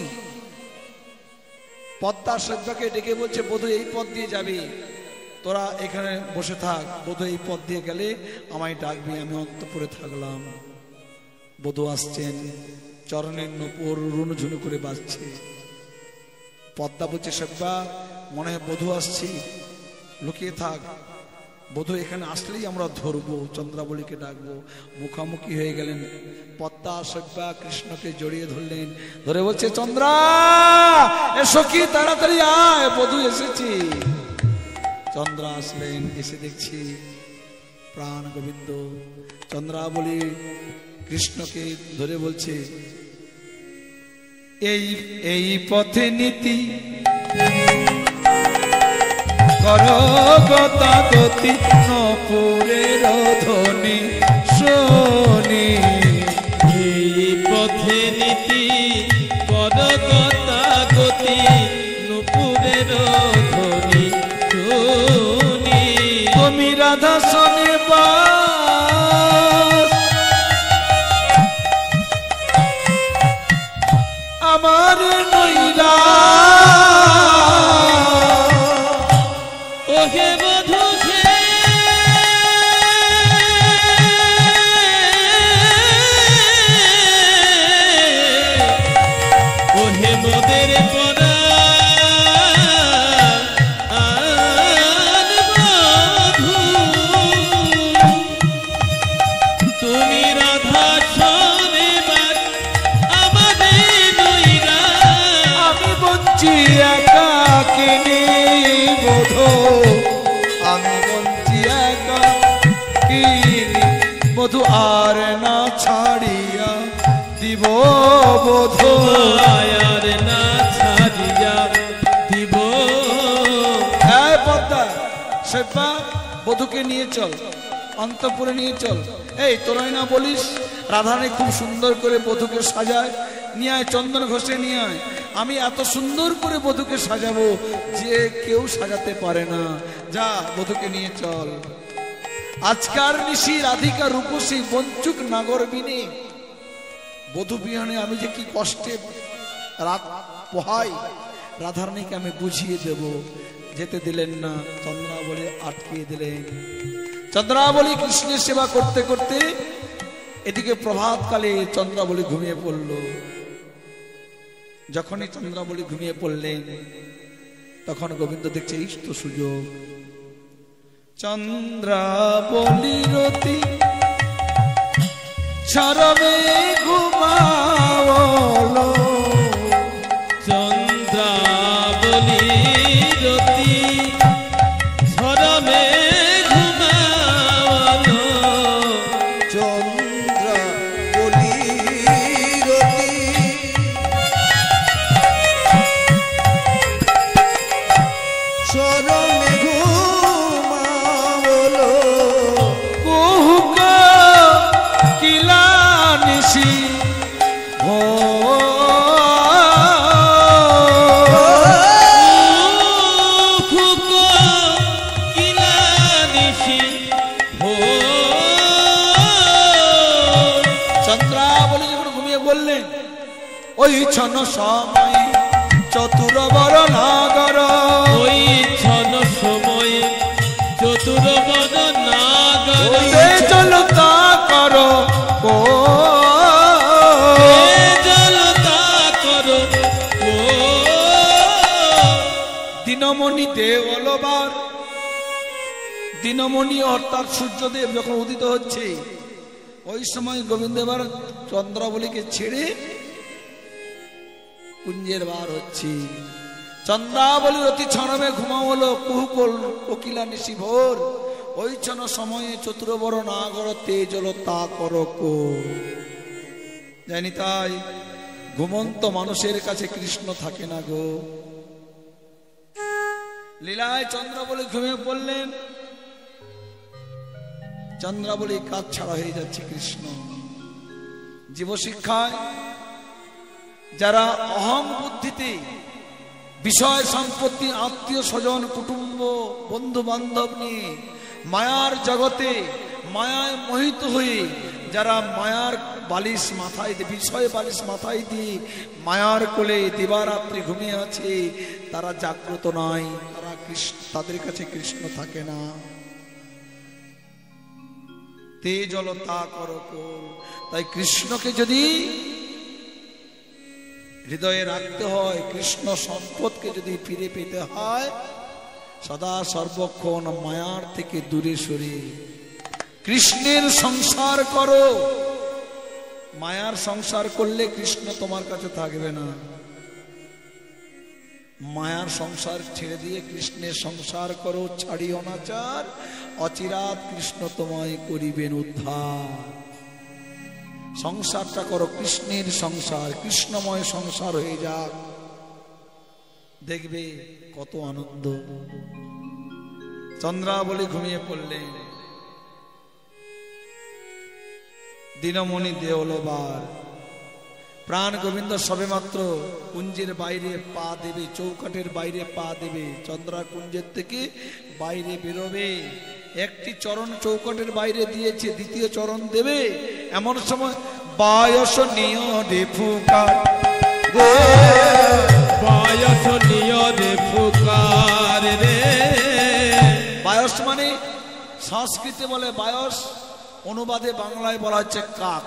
পদ্মা সভ্যকে ডেকে বলছে, বধূ এই পথ দিয়ে যাবি, তোরা এখানে বসে থাক, বধূ এই পথ দিয়ে গেলে আমায় ডাকবি, আমি অন্তঃপুরে থাকলাম। বধূ আসছেন, চরণের নূপুর রুনুঝুনু করে বাজছে। পদ্মা বলছে, সভ্যা মনে হয় বধূ আসছি, লুকিয়ে থাক, বধূ এখানে আসলেই আমরা ধরবো, চন্দ্রাবলীকে ডাকবো। মুখামুখি হয়ে গেলেন। পদ্মা সভ্যা কৃষ্ণকে জড়িয়ে ধরলেন, ধরে বলছে, চন্দ্রা এসো, কি তাড়াতাড়ি আয়, বধূ এসেছি। চন্দ্রা আসলেন, এসে দেখছি প্রাণ গোবিন্দ। চন্দ্রাবলী কৃষ্ণকে ধরে বলছে, এই পথে নীতি করো গতাগতি, নপুরের ধ্বনি শোনি। এই পথে নীতি করো গতাগতি, নপুরের ধ্বনি শোনি। তুমি রাধা শোনে আমার নইলা, ওহে বধূ ওহে মোদের পরা বধূ, তুমি রাধা শোনেবার আমাদের নইরা। আমি বঞ্চি একাকিনী বধূ, আমি বঞ্চি একাকিনী বধূ, আর না ছাড়িয়া দিব বধূ, আর না ছাড়িয়া দিব। হ্যাঁ পদ্মা সভ্যা, বধূকে নিয়ে চল, অন্তঃপুরে নিয়ে চল। এই তোরাই না বলিস রাধারানী খুব সুন্দর করে বধূকে সাজায়, নিয়ে আয়, চন্দন ঘষে নিয়ে আয়। আমি এত সুন্দর করে বধূকে সাজাবো যে কেউ সাজাতে পারে না, যা বধূকে নিয়ে চল। আজকার নিশি রাধিকা রূপসী বঞ্চুক নাগর বিনে, বধূ বিহনে আমি যে কি কষ্টে রাত পোহাই, রাধারানীকে আমি বুঝিয়ে দেব। যেতে দিলেন না, চন্দ্রাবলী আটকে দিলেন। চন্দ্রাবলী কৃষ্ণের সেবা করতে করতে এদিকে প্রভাতকালে চন্দ্রাবলী ঘুমিয়ে পড়ল। যখনই চন্দ্রাবলী ঘুমিয়ে পড়লেন, তখন গোবিন্দ দেখছে এই তো সুযোগ। চন্দ্রাবলী রতি চরমে ঘুমাওলো চন্দ্রাবলী রতি ঝরমে ঘুমাওলো চন্দ্র বলি রতি চরমে ঘুমাওলো কুহুক কিলা নিশি ও খুক কিলা নিশি হো চন্দ্রাবলী যখন ঘুমিয়ে বললেন ওই ছন সময় চতুরবর নাগর ওই ছন সময়ে চতুরবন নাগর চলো তা করো কো জলতা করো ও দিনমণি দেওলবার দিনমণি অর্থাৎ সূর্যদেব যখন উদিত হচ্ছে ওই সময় গোবিন্দ এবার চন্দ্রাবলীকে ছেড়ে কুঞ্জের বার হচ্ছে। চন্দ্রাবলীর অতি ছনমে ঘুমা হলো কুহুকল কোকিলা নিশি ভোর ওই ছন সময়ে চতুরবর নাগর তেজল তা করো কো। জানি তাই ঘুমন্ত মানুষের কাছে কৃষ্ণ থাকে না গো। লীলায় চন্দ্রাবলী ঘুমিয়ে পড়লেন, চন্দ্রাবলী কাজ ছাড়া হয়ে যাচ্ছে কৃষ্ণ। জীবশিক্ষায় যারা অহং বুদ্ধিতে বিষয় সম্পত্তি আত্মীয় স্বজন কুটুম্ব বন্ধু বান্ধব নিয়ে মায়ার জগতে মায়ায় মোহিত হয়ে যারা মায়ার বালিশ মাথায় দিয়ে বিষয় বালিশ মাথায় দিয়ে মায়ার কোলে দিবারাত্রি ঘুমিয়ে আছে, তারা জাগ্রত নয়, তারা তাদের কাছে কৃষ্ণ থাকে না। তেজল তা করো কোল। তাই কৃষ্ণকে যদি হৃদয়ে রাখতে হয়, কৃষ্ণ সম্পদকে যদি ফিরে পেতে হয়, সদা সর্বক্ষণ মায়ার থেকে দূরে সরে কৃষ্ণের সংসার করো। মায়ার সংসার করলে কৃষ্ণ তোমার কাছে থাকবে না। মায়ার সংসার ছেড়ে দিয়ে কৃষ্ণের সংসার করো, ছাড়ি অনাচার, অচিরাত কৃষ্ণ তোমায় করিবেন উদ্ধার। সংসারটা করো কৃষ্ণের সংসার, কৃষ্ণময় সংসার হয়ে যাক, দেখবে কত আনন্দ। চন্দ্রাবলী ঘুমিয়ে পড়লেন, দিনমণি দেওলবার প্রাণ গোবিন্দ সবে মাত্র কুঞ্জের বাইরে পা দেবে, চৌকাঠের বাইরে পা দেবে, চন্দ্রা কুঞ্জের থেকে বাইরে বেরোবে। একটি চরণ চৌকাঠের বাইরে দিয়েছে, দ্বিতীয় চরণ দেবে। এমন সময় বায়স নিয় রে ফুকার রে, বায়স নিয় রে ফুকার রে। বায়স মানে সংস্কৃতে বলে বায়স, অনুবাদে বাংলায় বলা হচ্ছে কাক।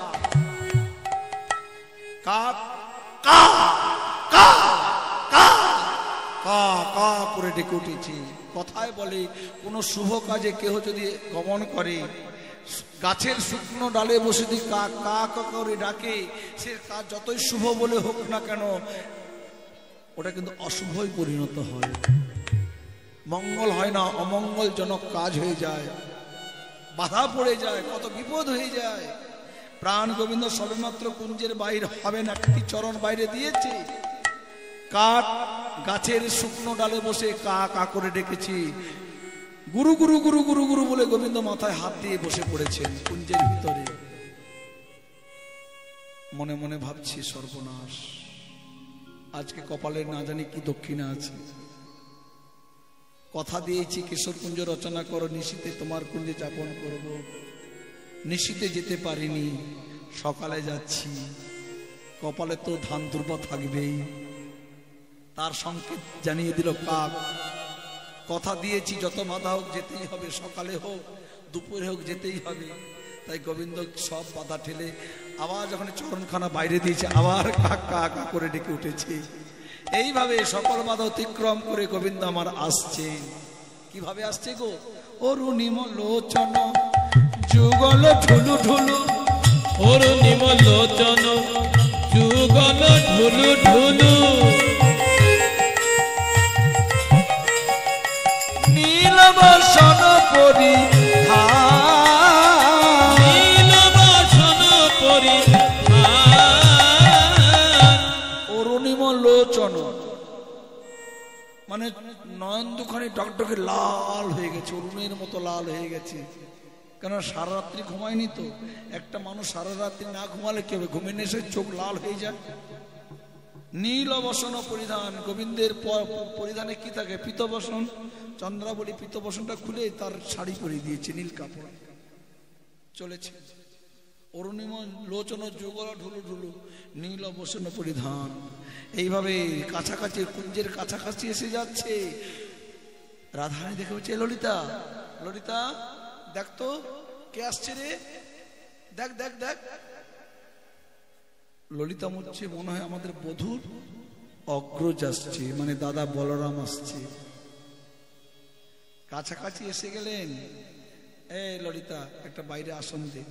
কাক কা কা কা কা কা করে ডেকে উঠেছে। কথায় বলে কোন শুভ কাজে কেহ যদি গমন করে, গাছের শুকনো ডালে বসে দিয়ে কা কা করে ডাকে, সে কাজ যতই শুভ বলে হোক না কেন ওটা কিন্তু অশুভই পরিণত হয়, মঙ্গল হয় না, অমঙ্গলজনক কাজ হয়ে যায়, বাধা পড়ে যায়, কত বিপদ হয়ে যায়। প্রাণ গোবিন্দ সবেমাত্র কুঞ্জের বাইরে হবেন, একটি চরণ বাইরে দিয়েছে, কাক গাছের শুকনো ডালে বসে কা কা করে ডেকেছি, গুরু গুরু গুরু গুরু গুরু বলে গোবিন্দ মাথায় হাত দিয়ে বসে পড়েছেন কুঞ্জের ভিতরে। মনে মনে ভাবছি সর্বনাশ, আজকে কপালের না জানি কি দক্ষিণা আছে। কথা দিয়েছি কিশোর কুঞ্জ রচনা করো, নিশীতে তোমার কুঞ্জে যাপন করব। নিশীতে যেতে পারিনি, সকালে যাচ্ছি, কপালে তো ধান দুর্বা থাকবেই, তার সংকেত জানিয়ে দিল কাক। কথা দিয়েছি যত বাধা হোক যেতেই হবে, সকালে হোক দুপুরে হোক যেতেই হবে। তাই গোবিন্দ সব বাধা ঠেলে আবার যখন চরণখানা বাইরে দিয়েছে, আবার কাক কা কা করে ডেকে উঠেছে। এইভাবে সকল বাধা অতিক্রম করে গোবিন্দ আমার আসছে। কিভাবে আসছে গো? অরুণিম লোচন যুগল ঠুলু ঠুলু অরুণিম লোচন যুগল ঢুলু ঢুলু নীলবসন পরিধান নীলবসন পরিধান অরুণিম লোচন মানে নয়ন দুখানি টকটকে লাল হয়ে গেছে, অরুণের মতো লাল হয়ে গেছে। কেন সারা রাত্রি ঘুমায়নি তো। একটা মানুষ সারা রাত্রি না ঘুমালে কি হবে? ঘুমিয়ে এসে চোখ লাল হয়ে যায়। নীলবসন পরিধান, গোবিন্দের পরিধানে কি থাকে? পীতবসন। চন্দ্রাবলী পীতবসনটা খুলে তার শাড়ি পরিয়ে দিয়েছে, নীল কাপড় চলেছে। অরুণিম লোচন যুগল ঢুলু ঢুলু নীলবসন পরিধান। এইভাবে কাছাকাছি, কুঞ্জের কাছাকাছি এসে যাচ্ছে। রাধারানী দেখে বলছে, ললিতা ললিতা দেখ তো কে আসছে রে, দেখ দেখ দেখ। ললিতা বলছে, মনে হয় আমাদের বধূর অগ্রজ আসছে, মানে দাদা বলরাম আসছে। কাছাকাছি এসে গেলেন। এই ললিতা একটা বাইরে আসন দে।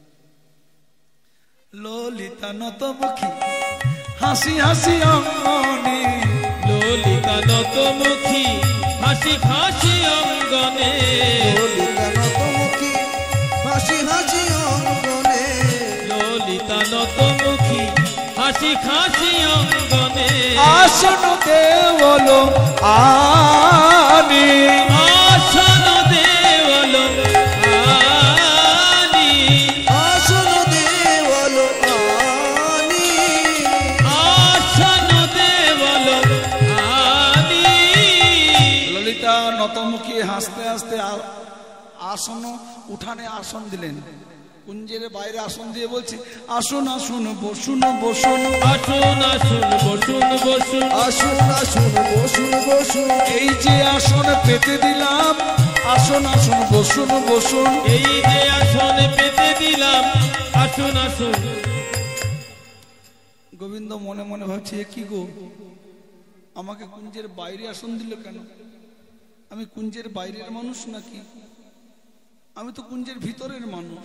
ললিতা নতমুখী হাসি হাসি অঙ্গনে, ললিতা নতমুখী হাসি হাসি অঙ্গনে, ললিতা নতমুখী হাসি হাসি অঙ্গনে, ললিতা নতমুখী হাসি হাসি অঙ্গনে। আসন দেওল আনি, আসন দেওল আনি, আসন দেওল আনি, আসন দেওল আনি। ললিতা নতমুখী হাসতে হাসতে আসন উঠানে আসন দিলেন। কুঞ্জের বাইরে আসন দিয়ে বলছে, আসুন আসুন বসুন বসুন, আসুন আসুন বসুন বসুন, আসুন আসুন বসুন বসুন, এই যে আসন পেতে দিলাম, আসুন আসুন বসুন বসুন। এই যে আসন পেতে দিলাম, আসুন আসুন। গোবিন্দ মনে মনে ভাবছে, এ কি গো, আমাকে কুঞ্জের বাইরে আসন দিল কেন? আমি কুঞ্জের বাইরের মানুষ নাকি? আমি তো কুঞ্জের ভিতরের মানুষ।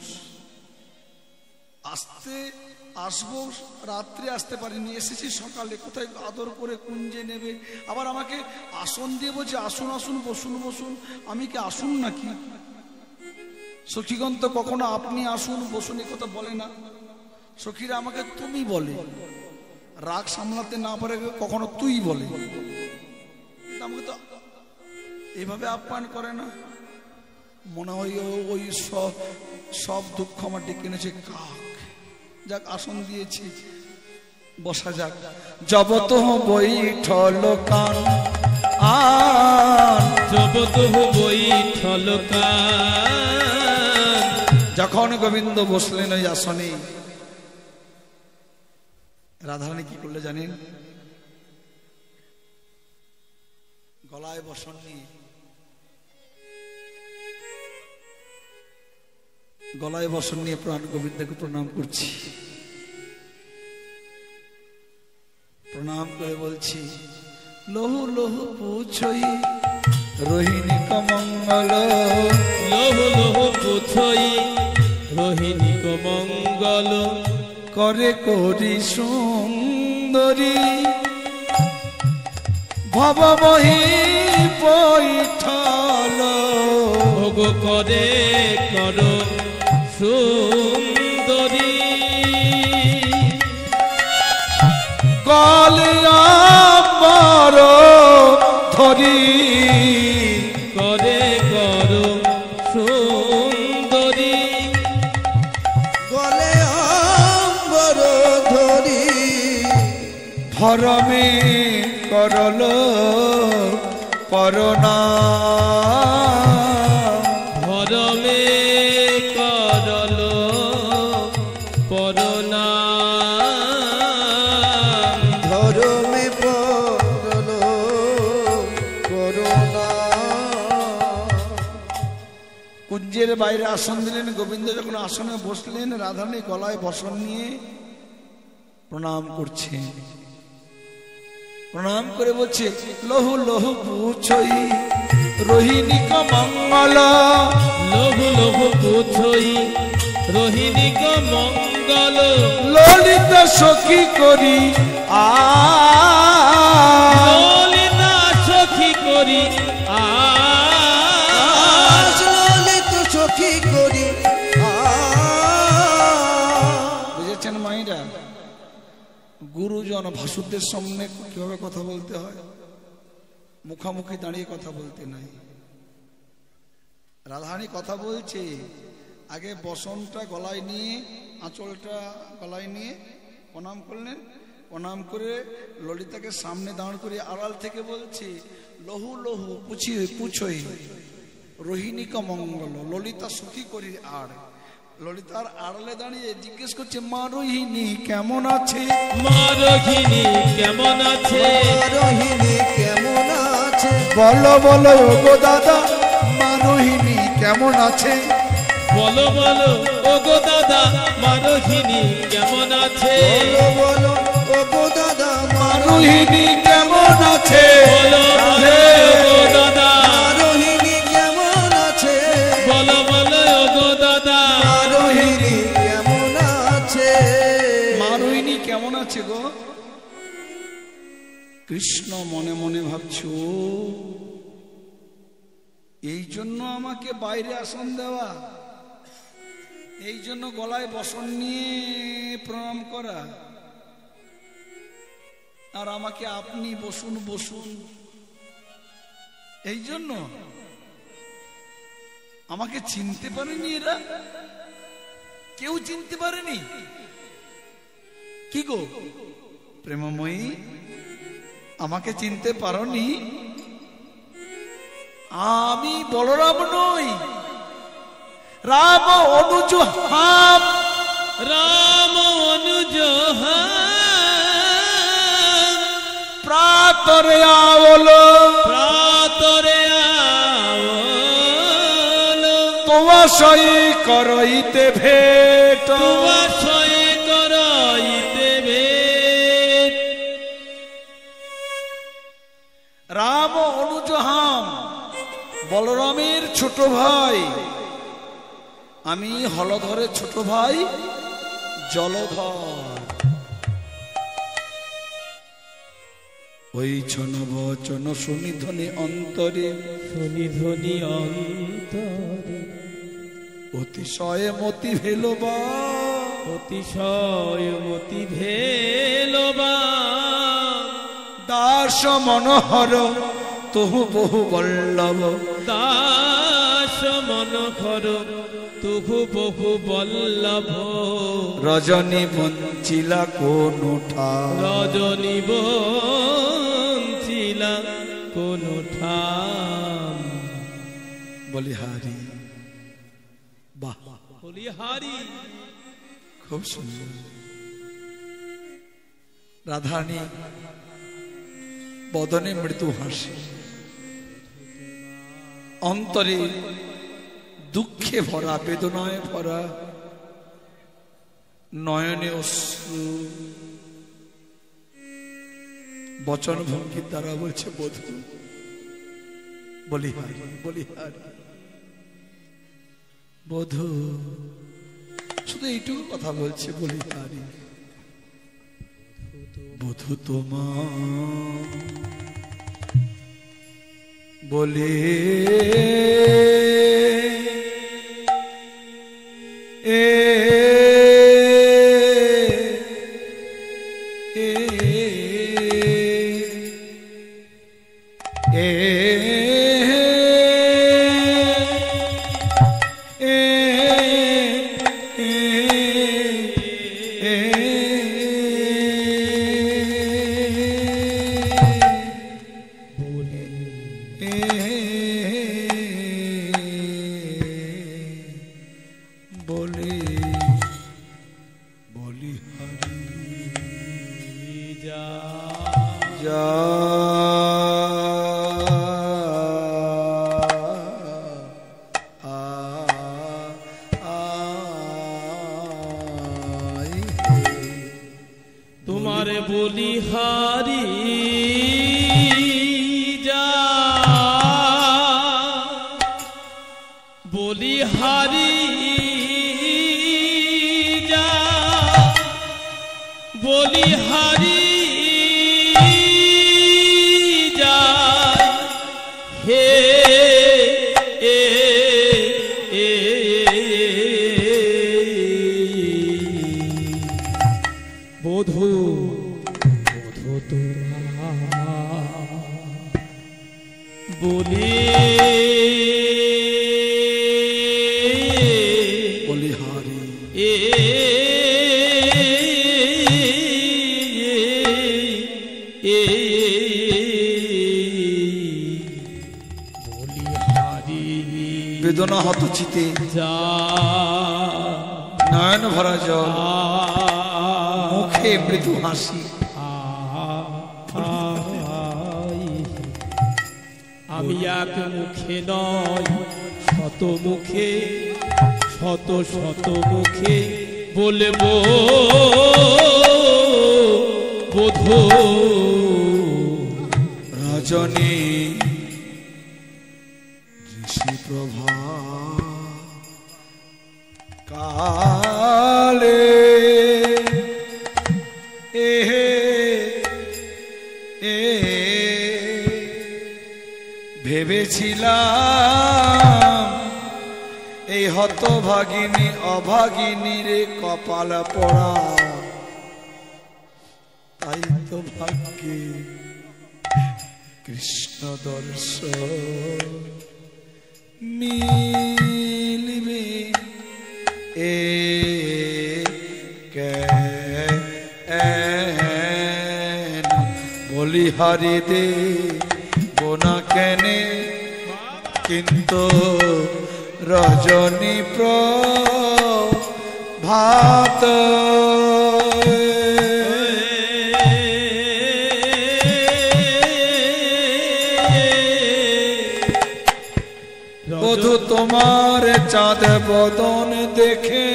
আসতে আসবো, রাত্রে আসতে পারিনি, এসেছি সকালে। কোথায় আদর করে কুঞ্জে নেবে, আবার আমাকে আসন দিয়ে বলছে আসুন আসুন বসুন বসুন। আমি কি আসুন নাকি? সখীগণ তো কখনো আপনি আসুন বসুন এ কথা বলে না। সখীরা আমাকে তুমি বলে, রাগ সামলাতে না পারে কখনো তুই বলে। আমাকে তো এইভাবে আপ্যায়ন করে না। মনে হয় ওই সব দুঃখ আমার ডেকে এনেছে কাক। যাক, আসন দিয়েছি, বসা যাক। জবত বৈঠল কান আন, জবত বৈঠল কান। যখন গোবিন্দ বসলেন ওই আসনে, রাধারানী কি করলে জানেন? গলায় বসন নিয়ে, গলায় বসন নিয়ে প্রাণ গোবিন্দকে প্রণাম করছি। প্রণাম করে বলছি, লহু লহু পুছই রোহিণী কমঙ্গল, লহু লহু পুছই রোহিণী কমঙ্গল, করে করি সুন্দরী ভবমহি বৈঠল, ভোগ করে করো সুন্দরী। গলে আমার ধরি, করে করো সুন্দরী। গলে অম্বর ধরি, ধরমে করল করুণা, ধরমে করল করুণা। ধরমে পড়ল করুণা। কুঞ্জের বাইরে আসন দিলেন। গোবিন্দ যখন আসনে বসলেন, রাধারানী গলায় বসন নিয়ে প্রণাম করছেন। প্রণাম করে বলছে, লহু লহু পুছই রোহিণী কমঙ্গল, লহু লহু পুছই রোহিণী কমঙ্গল, মঙ্গল ললিতা সখী করি ললিতা সখী করি ললিত সখী করি বুঝেছেন মাইরা? গুরুজন ভাসুরদের সামনে কিভাবে কথা বলতে হয়, মুখামুখি দাঁড়িয়ে কথা বলতে নাই। রাধারানী কথা বলছে, আগে বসনটা গলায় নিয়ে, আঁচলটা গলায় নিয়ে প্রণাম করলেন। প্রণাম করে ললিতাকে সামনে দাঁড় করে আড়াল থেকে বলছে, লহু লহু পুছই রোহিণীকা মঙ্গল, ললিতা সুখী করি। আর ললিতার আড়ালে দাঁড়িয়ে জিজ্ঞেস করছে, মা রোহিণী কেমন আছে? মা রোহিণী কেমন আছে? রোহিণী কেমন আছে? বলো বলো ওগো দাদা, মা রোহিণী কেমন আছে? বলো বলো ওগো দাদা, মা রোহিণী কেমন আছে? বলো বলো ওগো দাদা, মা রোহিণী কেমন আছে? বলো বলো ওগো দাদা, রোহিণী কেমন আছে? বলো বলো ওগো দাদা, রোহিণী কেমন আছে? মা রোহিণী কেমন আছে গো? কৃষ্ণ মনে মনে ভাবছো, এই জন্য আমাকে বাইরে আসন দেওয়া, এই জন্য গলায় বসন নিয়ে প্রণাম করা, আর আমাকে আপনি বসুন বসুন, এই জন্য আমাকে চিনতে পারেনি এরা, কেউ চিনতে পারেনি। কি গো প্রেমময়ী, আমাকে চিনতে পারোনি? আমি বলরাম নই, রাম অনুজ হাম। রাম অনুজ প্রাতরে আওলো, প্রাতরে আওলো, তোমা সই করইতে ভেট, তোমাশয় করাইতে ভেট। রাম অনুজ হাম, বলরামের ছোট ভাই, আমি হলধরের ছোট ভাই জলধর। ওই ছন বচন শুনি ধ্বনি অন্তরে, শুনি ধ্বনি অন্তরে, অতিশয় মতি ভেলবা, অতিশয় মতি ভেলবা। দাস মনোহর তহু বহু বল্লভ, দাস মনোহর তুহু বহু বল্লভ। রজনী বঞ্চিলা কোনুঠা, রজনী বঞ্চিলা কোন ঠাম। বলিহারি। বাহ, বলিহারি। খুব সুন্দর। রাধারানী বদনে মৃদু হাসি, অন্তরে দুঃখে ভরা, বেদনায় ভরা, নয়নে অশ্রু, বচন ভঙ্গির দ্বারা বলছে, বধূ বলিহারি বলিহারি বধূ, শুধু এইটুকু কথা বলছে, বলিহারি বধূ তোমা বলে তোমারে বলিহারি যা, বলিহারি যা। বলিহারি যায় হে বধূ বধূ তোরা বলি বলিহারি বেদনা হত চিতে নয়ন ভরা জল মুখে মৃদু হাসি আমি এক মুখে নয় শত মুখে শত শত মুখে বলবো বধূ রজনী ঋষি প্রভা কালে ভেবেছিলাম এই হতভাগিনী অভাগিনীর কপাল পড়া, তাই তো ভাগ্যে কৃষ্ণ দর্শন মিলবে এ বলিহারি দে বোনা কেনে কিন্তু রজনী প্রভাত বধূ তোমার চাঁদ বদন দেখে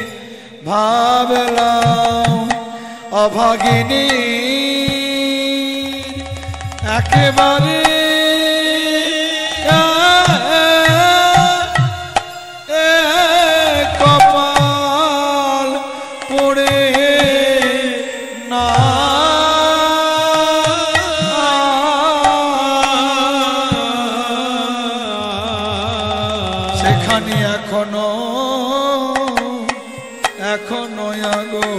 ভাবলাম অভাগিনী একেবারে কপাল পড়ে না সেখানে এখনো আগো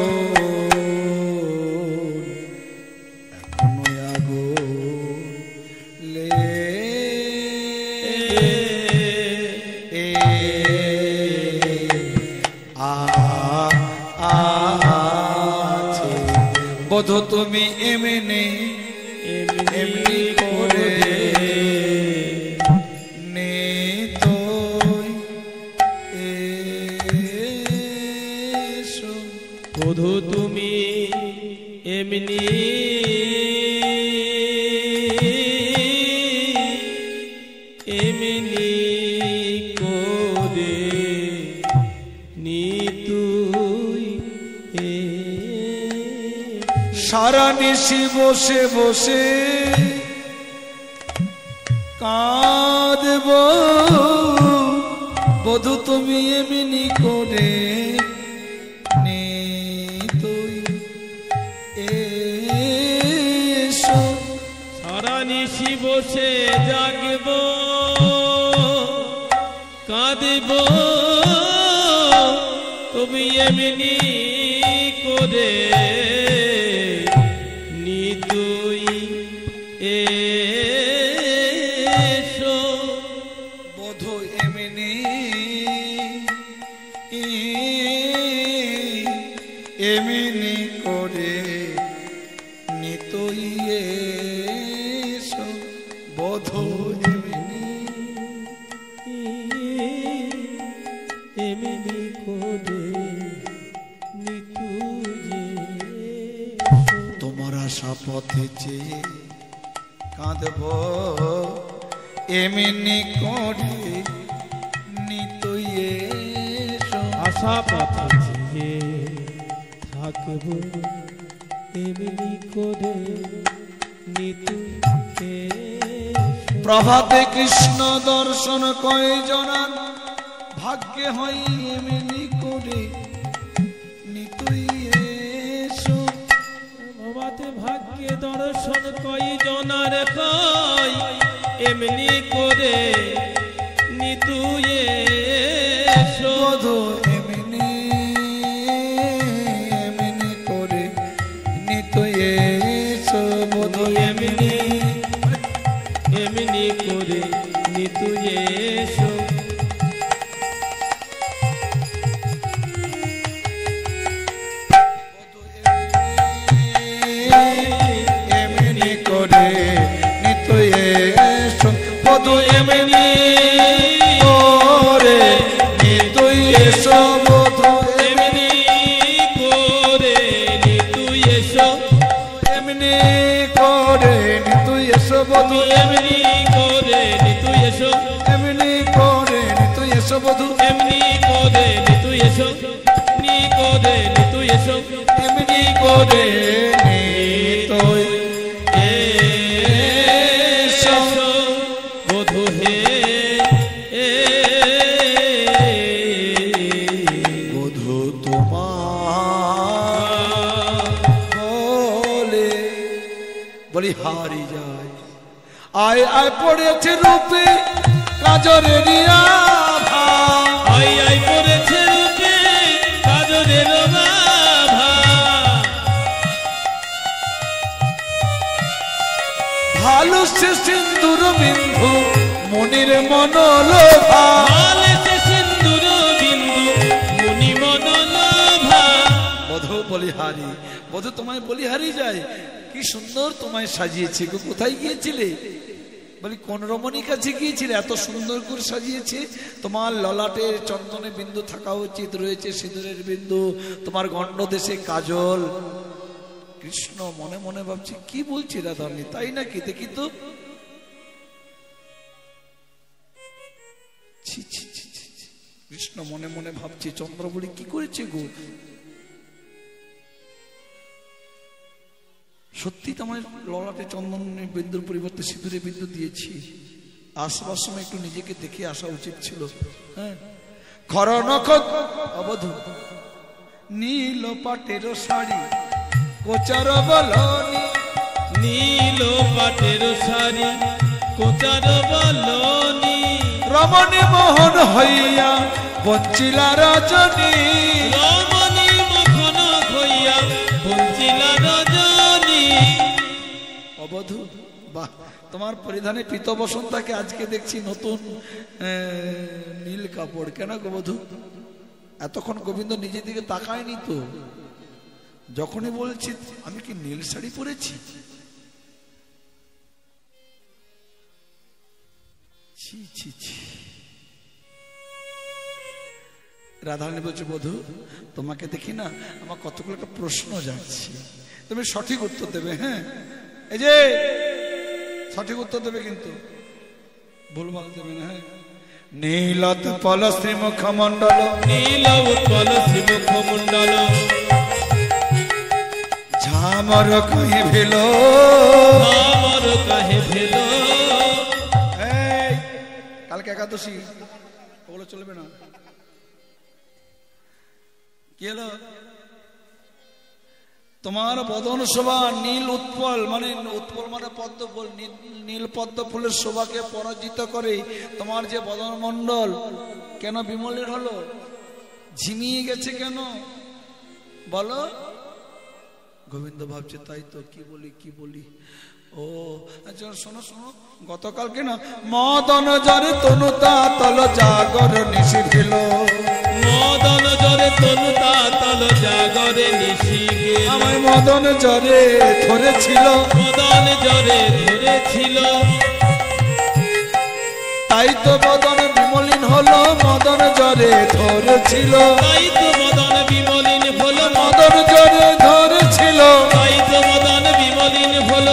বধূ তুমি এমনি এমনি করে নে তো বধূ তুমি এমনি এমনি করে নিতুই সারা নিশি বসে বসে কাঁদব বধূ তুমি এমনি করে নে তুই এসো সারা নিশি বসে জাগব কাঁদব তুমি এমনি করে নিতুই এসো বধূ এমনি এমনি করে নিতুই এসো বধূ এমনি করে নিতুই তোমার আশা পথে চেয়ে কাঁদব এমনি করে নিতুই এসো আশা পথে যে থাকব এমনি করে নিতুই প্রভাতে কৃষ্ণ দর্শন কয়জনার ভাগ্যে হয় এমনি করে নিতুই এসো কে দর্শন কই জনার কই এমনি করে নিতুয়ে বধু এমনি এমনি করে নিতুয়ে বধু এমনি এমনি করে নিতুয়ে এমনি করে নিতুয়ে বধু এমনি করে নিতুয়ে বধু এমনি করে নিতুয়ে এমনি করে নিতুয়ে বধু এমনি করে নিতুয়ে এমনি করে নিতুয়ে বধু এমনি করে নিতুয়ে নি করে নিতুয়ে এমনি করে বধু হে বধু তোমার বলে বলি হারি যায় আয় আয় পড়েছে রূপে কাজরের আভা আই আই পড়েছে রূপে কাজরের বাভা ভালো সে সিন্দুর বিন্দু মনির মনোলোভা আলেছে সিন্দুর বিন্দু মুনি মনোলোভা বধু বলিহারি বধু তোমায় বলিহারি যায় কি সুন্দর তোমায় সাজিয়েছে গো কোথায় গিয়েছিলে বলি কোন রমণীর কাছে গিয়েছিলে এত সুন্দর করে সাজিয়েছে তোমার ললাটে চন্দনে বিন্দু থাকা উচিত রয়েছে সিঁদুরের বিন্দু তোমার গণ্ড দেশে কাজল কৃষ্ণ মনে মনে ভাবছি কি বলছি রাধারানী তাই নাকি দেখি তো ছি ছি ছি ছি ছি। কৃষ্ণ মনে মনে ভাবছি চন্দ্রবলি কি করেছে গো সত্যি তোমার ললাটে চন্দন বিন্দুর পরিবর্তে সিঁদুরে বিন্দু দিয়েছি আসবার সময় একটু নিজেকে দেখে আসা উচিত ছিল হ্যাঁ খর নখত অবধু নীল পাটের শাড়ি কোচার বলনি নীল পাটের শাড়ি কোচার বলনি রমণী মোহন হইয়া বঞ্চিলা রজনী রমণী মখন হইয়া বঞ্চিলা রজনী অবধু বাহ তোমার পরিধানে পীত বসন্তাকে আজকে দেখছি নতুন নীল কাপড় কেন গো বধূ এতক্ষণ গোবিন্দ নিজের দিকে তাকায়নি তো যখনই বলছি আমি কি নীল শাড়ি পরেছি ছি ছি ছি রাধারানী বলছে বধূ তোমাকে দেখি না আমার কতগুলো একটা প্রশ্ন যাচ্ছে তুমি সঠিক উত্তর দেবে হ্যাঁ এই যে সঠিক উত্তর দেবে কিন্তু ভুলভাল দেবে না হ্যাঁ নীলত পল শ্রীমুখ মন্ডল নীল উৎপল শ্রীমুখ মন্ডল ঝামর কহি ভেল আমার কাহে ভেল কালকে একাদশী ওগুলো চলবে না কি হলো তোমার বদন শোভা নীল উৎপল মানে পদ্ম ফুল নীল পদ্ম ফুলের শোভাকে পরাজিত করে তোমার যে বদন মণ্ডল কেন বিমলের হলো ঝিমিয়ে গেছে কেন বলো গোবিন্দ ভাবছে তাই তো কি বলি ও আচ্ছা শোনো গতকালকে না মদন জরে তনুতা তল জাগর নিশি ফেল মদন জরে তনুতা তল জাগরে নিশি গেল আমার মদন জরে ধরেছিল মদন জরে ধরেছিল তাই তো মদন বিমলিন হলো মদন জরে ধরেছিল তাই তো মদন বিমলিন হলো মদন জরে ধরেছিল তাই তো মদন বিমলিন হলো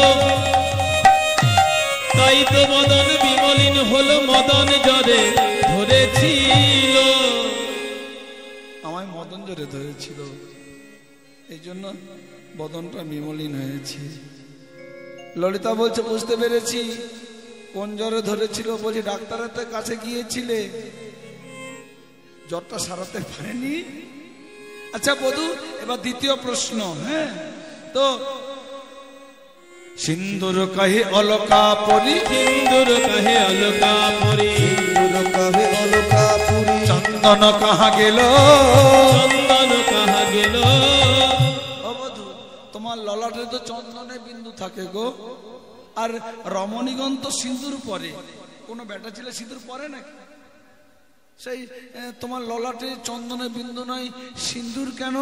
তাই তো মদন বিমলিন হলো মদন জরে ধরেছিল আমায় মদন জরে ধরেছিল এই জন্য বদনটা বিমলিন হয়েছে ললিতা বলছে বুঝতে পেরেছি কোন জ্বরে ধরেছিল বলছি ডাক্তারের কাছে গিয়েছিলে জ্বরটা সারাতে পারেনি আচ্ছা বধূ এবার দ্বিতীয় প্রশ্ন হ্যাঁ তো সিন্দুর কাহে অলকা পরি, সিন্দুর কাহে অলকা পরি, সিন্দুর কাহে অলকা পুরি, চন্দন কাহা গেল, চন্দন কাহা গেল। ও বধূ, তোমার ললাটে তো চন্দনে বিন্দু থাকে গো, আর রমণীগণ তো সিন্দুর পরে। কোনো বেটা ছেলে সিন্দুর পরে নাকি? সেই তোমার ললাটে চন্দনে বিন্দু নয়, সিন্দুর কেন?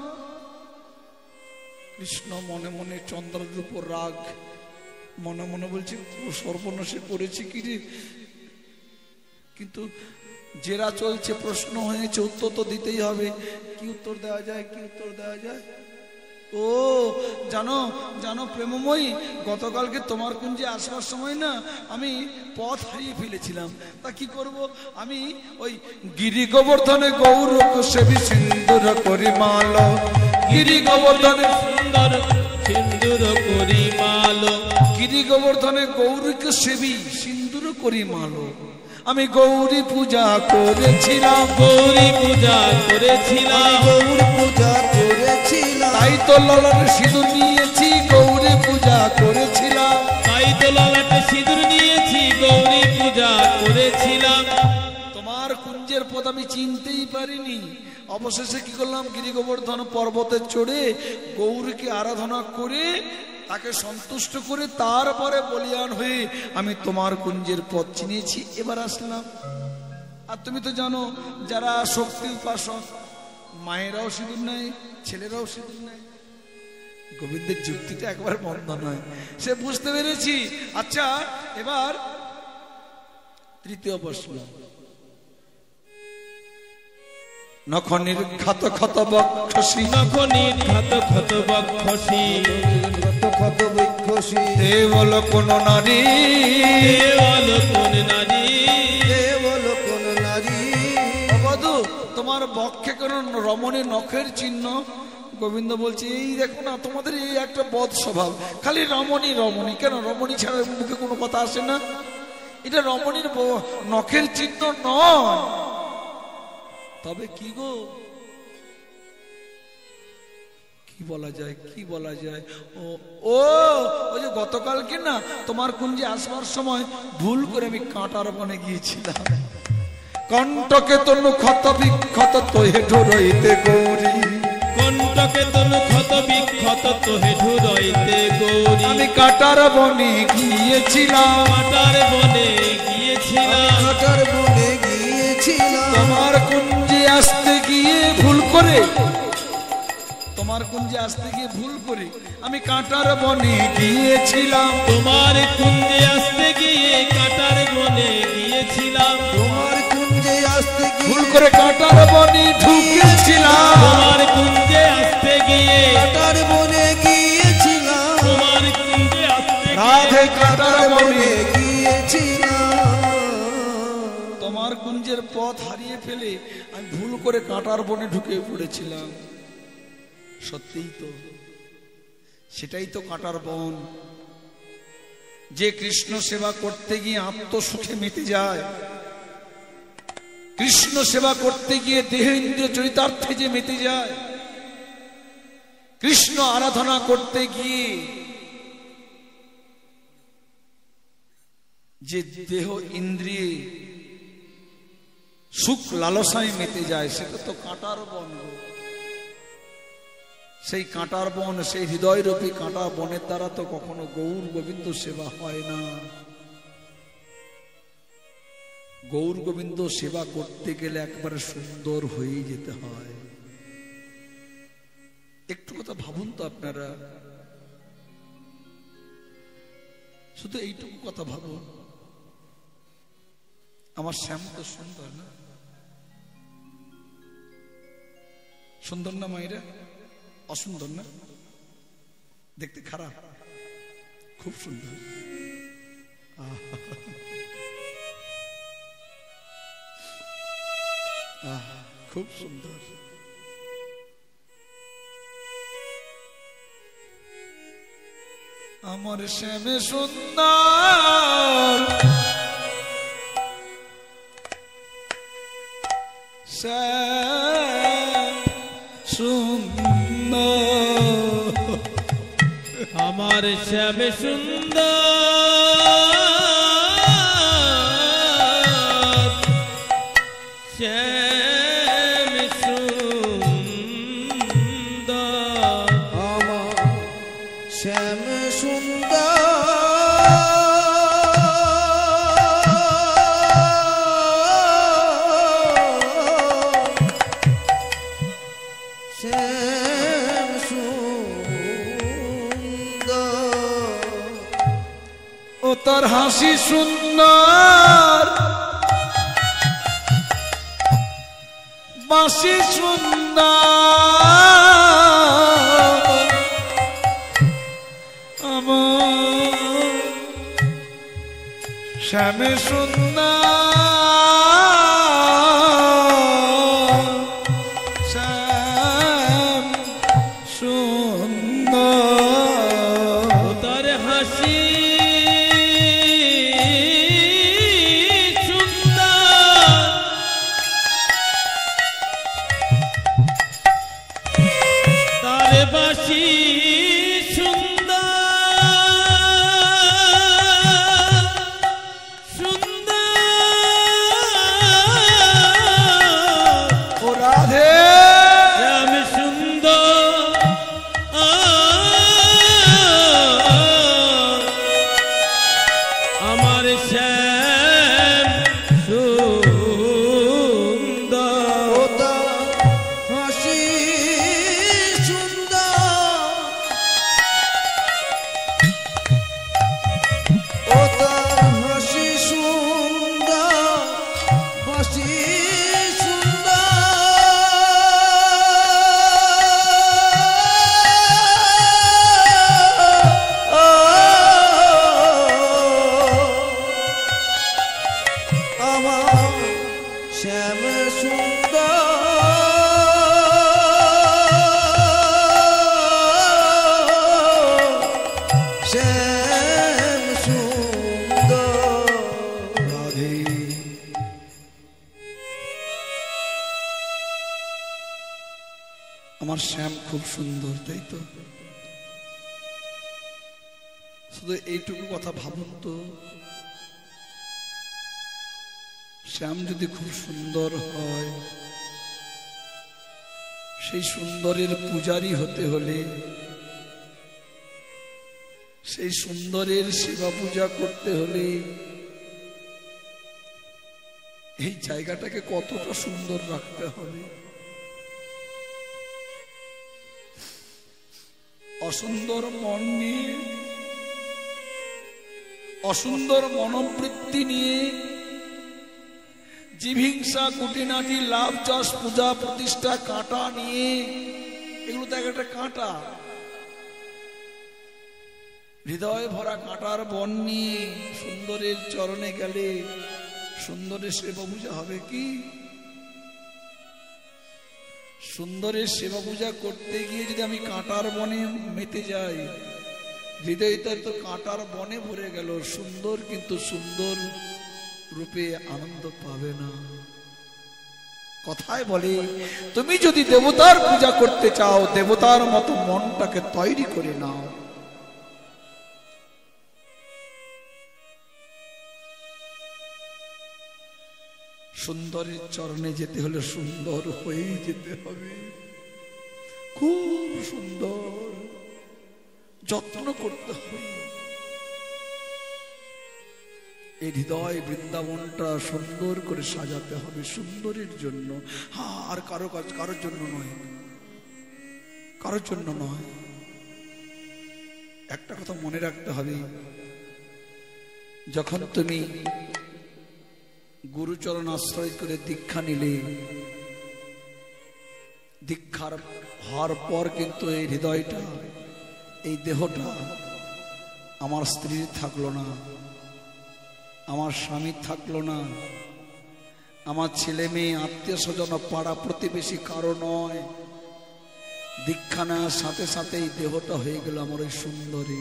কৃষ্ণ মনে মনে চন্দ্রের উপর রাগ, মনে মনে বলছে সর্বনাশে করেছি কি রে। কিন্তু জেরা চলছে, প্রশ্ন হয়েছে, উত্তর তো দিতেই হবে। কি উত্তর দেওয়া যায়, কি উত্তর দেওয়া যায়? ও জানো জানো প্রেমময়ী, গতকালকে তোমার কুঞ্জে আসবার সময় না আমি পথ হারিয়ে ফেলেছিলাম। তা কি করব, আমি ওই গিরি গোবর্ধনে গৌর সেবী সিন্দুর করি মাল, গিরি গোবর্ধনে সুন্দর সিন্দুর করি মাল, গিরি গোবর্ধনে গৌরীকে সেবী সিন্দুর করি মাল। আমি গৌরী পূজা করেছিলাম, গৌরী পূজা করেছিলাম, গৌর পূজা করেছিলাম, তাই তো ললাটে সিঁদুর নিয়েছি, গৌরী পূজা করেছিলাম। তাই তো ললাটে সিঁদুর নিয়েছি, গৌরী পূজা করেছিলাম। তোমার কুঞ্জের পথ আমি চিনতেই পারিনি। অবশেষে কি করলাম, গিরি গোবর্ধন পর্বতে চড়ে গৌরীকে আরাধনা করে তাকে সন্তুষ্ট করে তারপরে বলিয়ান হয়ে আমি তোমার কুঞ্জের পথ চিনেছি, এবার আসলাম। আর তুমি তো জানো, যারা শক্তি উপাসক মায়েরাও সিঁদুর নেয়, ছেলেরাও সিঁদুর নেয়। গোবিন্দের যুক্তিটা একবার বন্ধ নয়, সে বুঝতে পেরেছি। আচ্ছা, এবার তৃতীয় প্রশ্ন। নখনির ক্ষত ক্ষত বক্ষসী, নখনির ক্ষত ক্ষত বক্ষসী, ক্ষত ক্ষত বক্ষসী, দেবল কোন নারী, দেওয়াল কোন নারী, কেবল কোন নারী, অবধু তোমার বক্ষে কোন রমণী নখের চিহ্ন? গোবিন্দ বলছে, এই দেখো না, তোমাদের এই একটা বদ স্বভাব, খালি রমণী রমণী। কেন রমণী ছাড়া মুখে কোনো কথা আসে না? এটা রমণীর নখের চিহ্ন নয়। তবে কি গো, কি বলা যায়, কি বলা যায়? ও ও ওই যে গতকালকে না তোমার কুঞ্জে আসবার সময় ভুল করে আমি কাঁটার বনে গিয়েছিলাম। কণ্ঠকে তনু ক্ষত বিক্ষত তোহে ঢুরইতে গৌরী, কণ্ঠকে তনু ক্ষত বিক্ষত তোহে ঢুরইতে গৌরী। আমি কাঁটার বনে গিয়েছিলাম, কাঁটার বনে গিয়েছিলাম, কাটার বনে গিয়েছিলাম, তোমার কুঞ্জে আসতে গিয়ে ভুল করে, তোমার কুঞ্জে আসতে গিয়ে ভুল করে আমি কাঁটার বনে গিয়েছিলাম। তোমার কুঞ্জে আসতে গিয়ে কাঁটার বনে গিয়েছিলাম, তোমার কুঞ্জে আসতে ভুল গিয়ে করে কাঁটার বনে ঢুকেছিলাম। তোমার কুঞ্জে আসতে গিয়ে কাটার বনে গিয়েছিলাম, তোমার কুঞ্জে আসতে রাধে কাঁটার বনে, গিয়েছিলাম, তোমার কুঞ্জের পথ হারিয়ে ফেলে আমি ভুল করে কাঁটার বনে ঢুকে পড়েছিলাম। সত্যিই তো, সেটাই তো কাঁটার বন। যে কৃষ্ণ সেবা করতে গিয়ে আত্মসুখে মেতে যায়, কৃষ্ণ সেবা করতে গিয়ে দেহ ইন্দ্রিয় চরিতার্থে যে মেতে যায়, কৃষ্ণ আরাধনা করতে গিয়ে যে দেহ ইন্দ্রিয়ে সুখ লালসায় মেতে যায়, সেটা তো কাঁটার বন। সেই কাঁটার বন, সেই হৃদয়রূপী কাঁটা বনের দ্বারা তো কখনো গৌর গোবিন্দ সেবা হয় না। গৌর গোবিন্দ সেবা করতে গেলে একবারে সুন্দর হয়ে যেতে হয়। একটু কথা ভাবুন তো আপনারা, শুধু এইটুকু কথা ভাবুন। আমার শ্যাম তো সুন্দর না? সুন্দর না মায়েরা? অসুন্দর না? দেখতে খারাপ? খুব সুন্দর। খুব সুন্দর। আমার শ্যামে সুন্দর, শ্যাম সুন্দর। আমার শ্যাম সুন্দর শ্যাম সুন্দর আমার শ্যাম সুন্দর শ্যাম সুন্দর ও তার হাসি সুন্দর বাঁশি সুন্দর আমার শ্যাম সুন্দর শ্যাম সুন্দর ও তার হাসি সুন্দর তার বাঁশি ও রাধে শ্যাম সুন্দর আমার শ্যাম সুন্দর ও তার হাসি সুন্দর ও তার হাসি সুন্দর হাসি আমার শ্যাম সুন্দর শ্যাম সুন্দর রাধে আমার শ্যাম খুব সুন্দর, তাই তো? শুধু এইটুকু কথা ভাবুন তো, শ্যাম যদি খুব সুন্দর হয়, সেই সুন্দরের পূজারী হতে হলে, সেই সুন্দরের সেবা পূজা করতে হলে এই জায়গাটাকে কতটা সুন্দর রাখতে হবে। অসুন্দর মন নিয়ে, অসুন্দর মনোবৃত্তি নিয়ে, জীবহিংসা, কুটিনাটি, লাভ, যশ, পূজা, প্রতিষ্ঠা, কাঁটা নিয়ে, এগুলো তো একটা কাঁটা, হৃদয় ভরা কাঁটার বন নিয়ে সুন্দরের চরণে গেলে সুন্দরের সেবা পূজা হবে কি? সুন্দরের সেবা পূজা করতে গিয়ে যদি আমি কাঁটার বনে মেতে যাই, হৃদয়টা তো কাঁটার বনে ভরে গেল, সুন্দর কিন্তু সুন্দর রূপে আনন্দ পাবে না। কথায় বলে, তুমি যদি দেবতার পূজা করতে চাও, দেবতার মতো মনটাকে তৈরি করে নাও। সুন্দরের চরণে যেতে হলে সুন্দর হয়েই যেতে হবে, খুব সুন্দর যত্ন করতে হবে। এই হৃদয় বৃন্দাবনটা সুন্দর করে সাজাতে হবে, সুন্দরের জন্য। আর কারোর জন্য নয়, কারোর জন্য নয়। একটা কথা মনে রাখতে হবে, যখন তুমি গুরুচরণ আশ্রয় করে দীক্ষা নিলে, দীক্ষার হওয়ার পর কিন্তু এই হৃদয়টা, এই দেহটা আমার স্ত্রীর থাকলো না, আমার স্বামীর থাকলো না, আমার ছেলে মেয়ে, আত্মীয় স্বজন, পাড়া প্রতিবেশী কারো নয়। দীক্ষা নেওয়ার সাথে সাথে এই দেহটা হয়ে গেল আমার ওই সুন্দরী।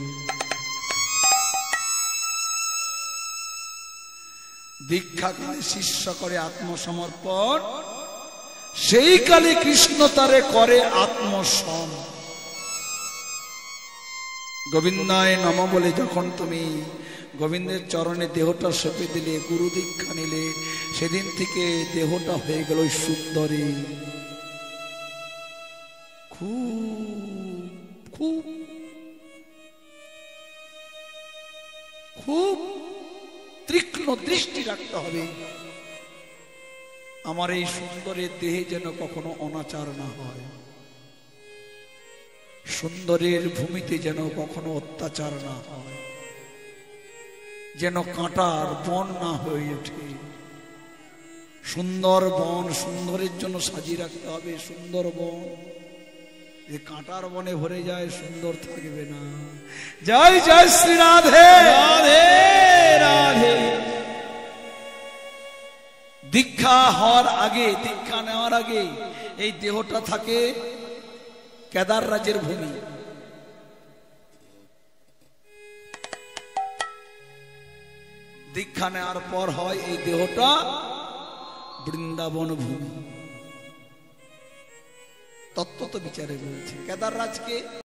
দীক্ষা কালে শিষ্য করে আত্মসমর্পণ, সেই কালে কৃষ্ণ তারে করে আত্মসম। গোবিন্দায় নম বলে যখন তুমি গোবিন্দের চরণে দেহটা সঁপে দিলে, গুরু দীক্ষা নিলে, সেদিন থেকে দেহটা হয়ে গেল সুন্দরী। খুব খুব খুব তীক্ষ্ণ দৃষ্টি রাখতে হবে, আমার এই সুন্দরের দেহে যেন কখনো অনাচার না হয়, সুন্দরের ভূমিতে যেন কখনো অত্যাচার না হয়, যেন কাঁটার বন না হয়ে ওঠে। সুন্দর বন সুন্দরের জন্য সাজিয়ে রাখতে হবে। সুন্দর বন যে কাঁটার বনে ভরে যায়, সুন্দর থাকবে না। জয় জয় শ্রী রাধে রাধে রাধে। দীক্ষা হওয়ার আগে, দীক্ষা নেওয়ার আগে এই দেহটা থাকে কেদার রাজের ভূমি। দীক্ষা নেওয়ার পর হয় এই দেহটা বৃন্দাবন ভূমি। তত্ত্ব তো বিচারে বলছে কেদার রাজকে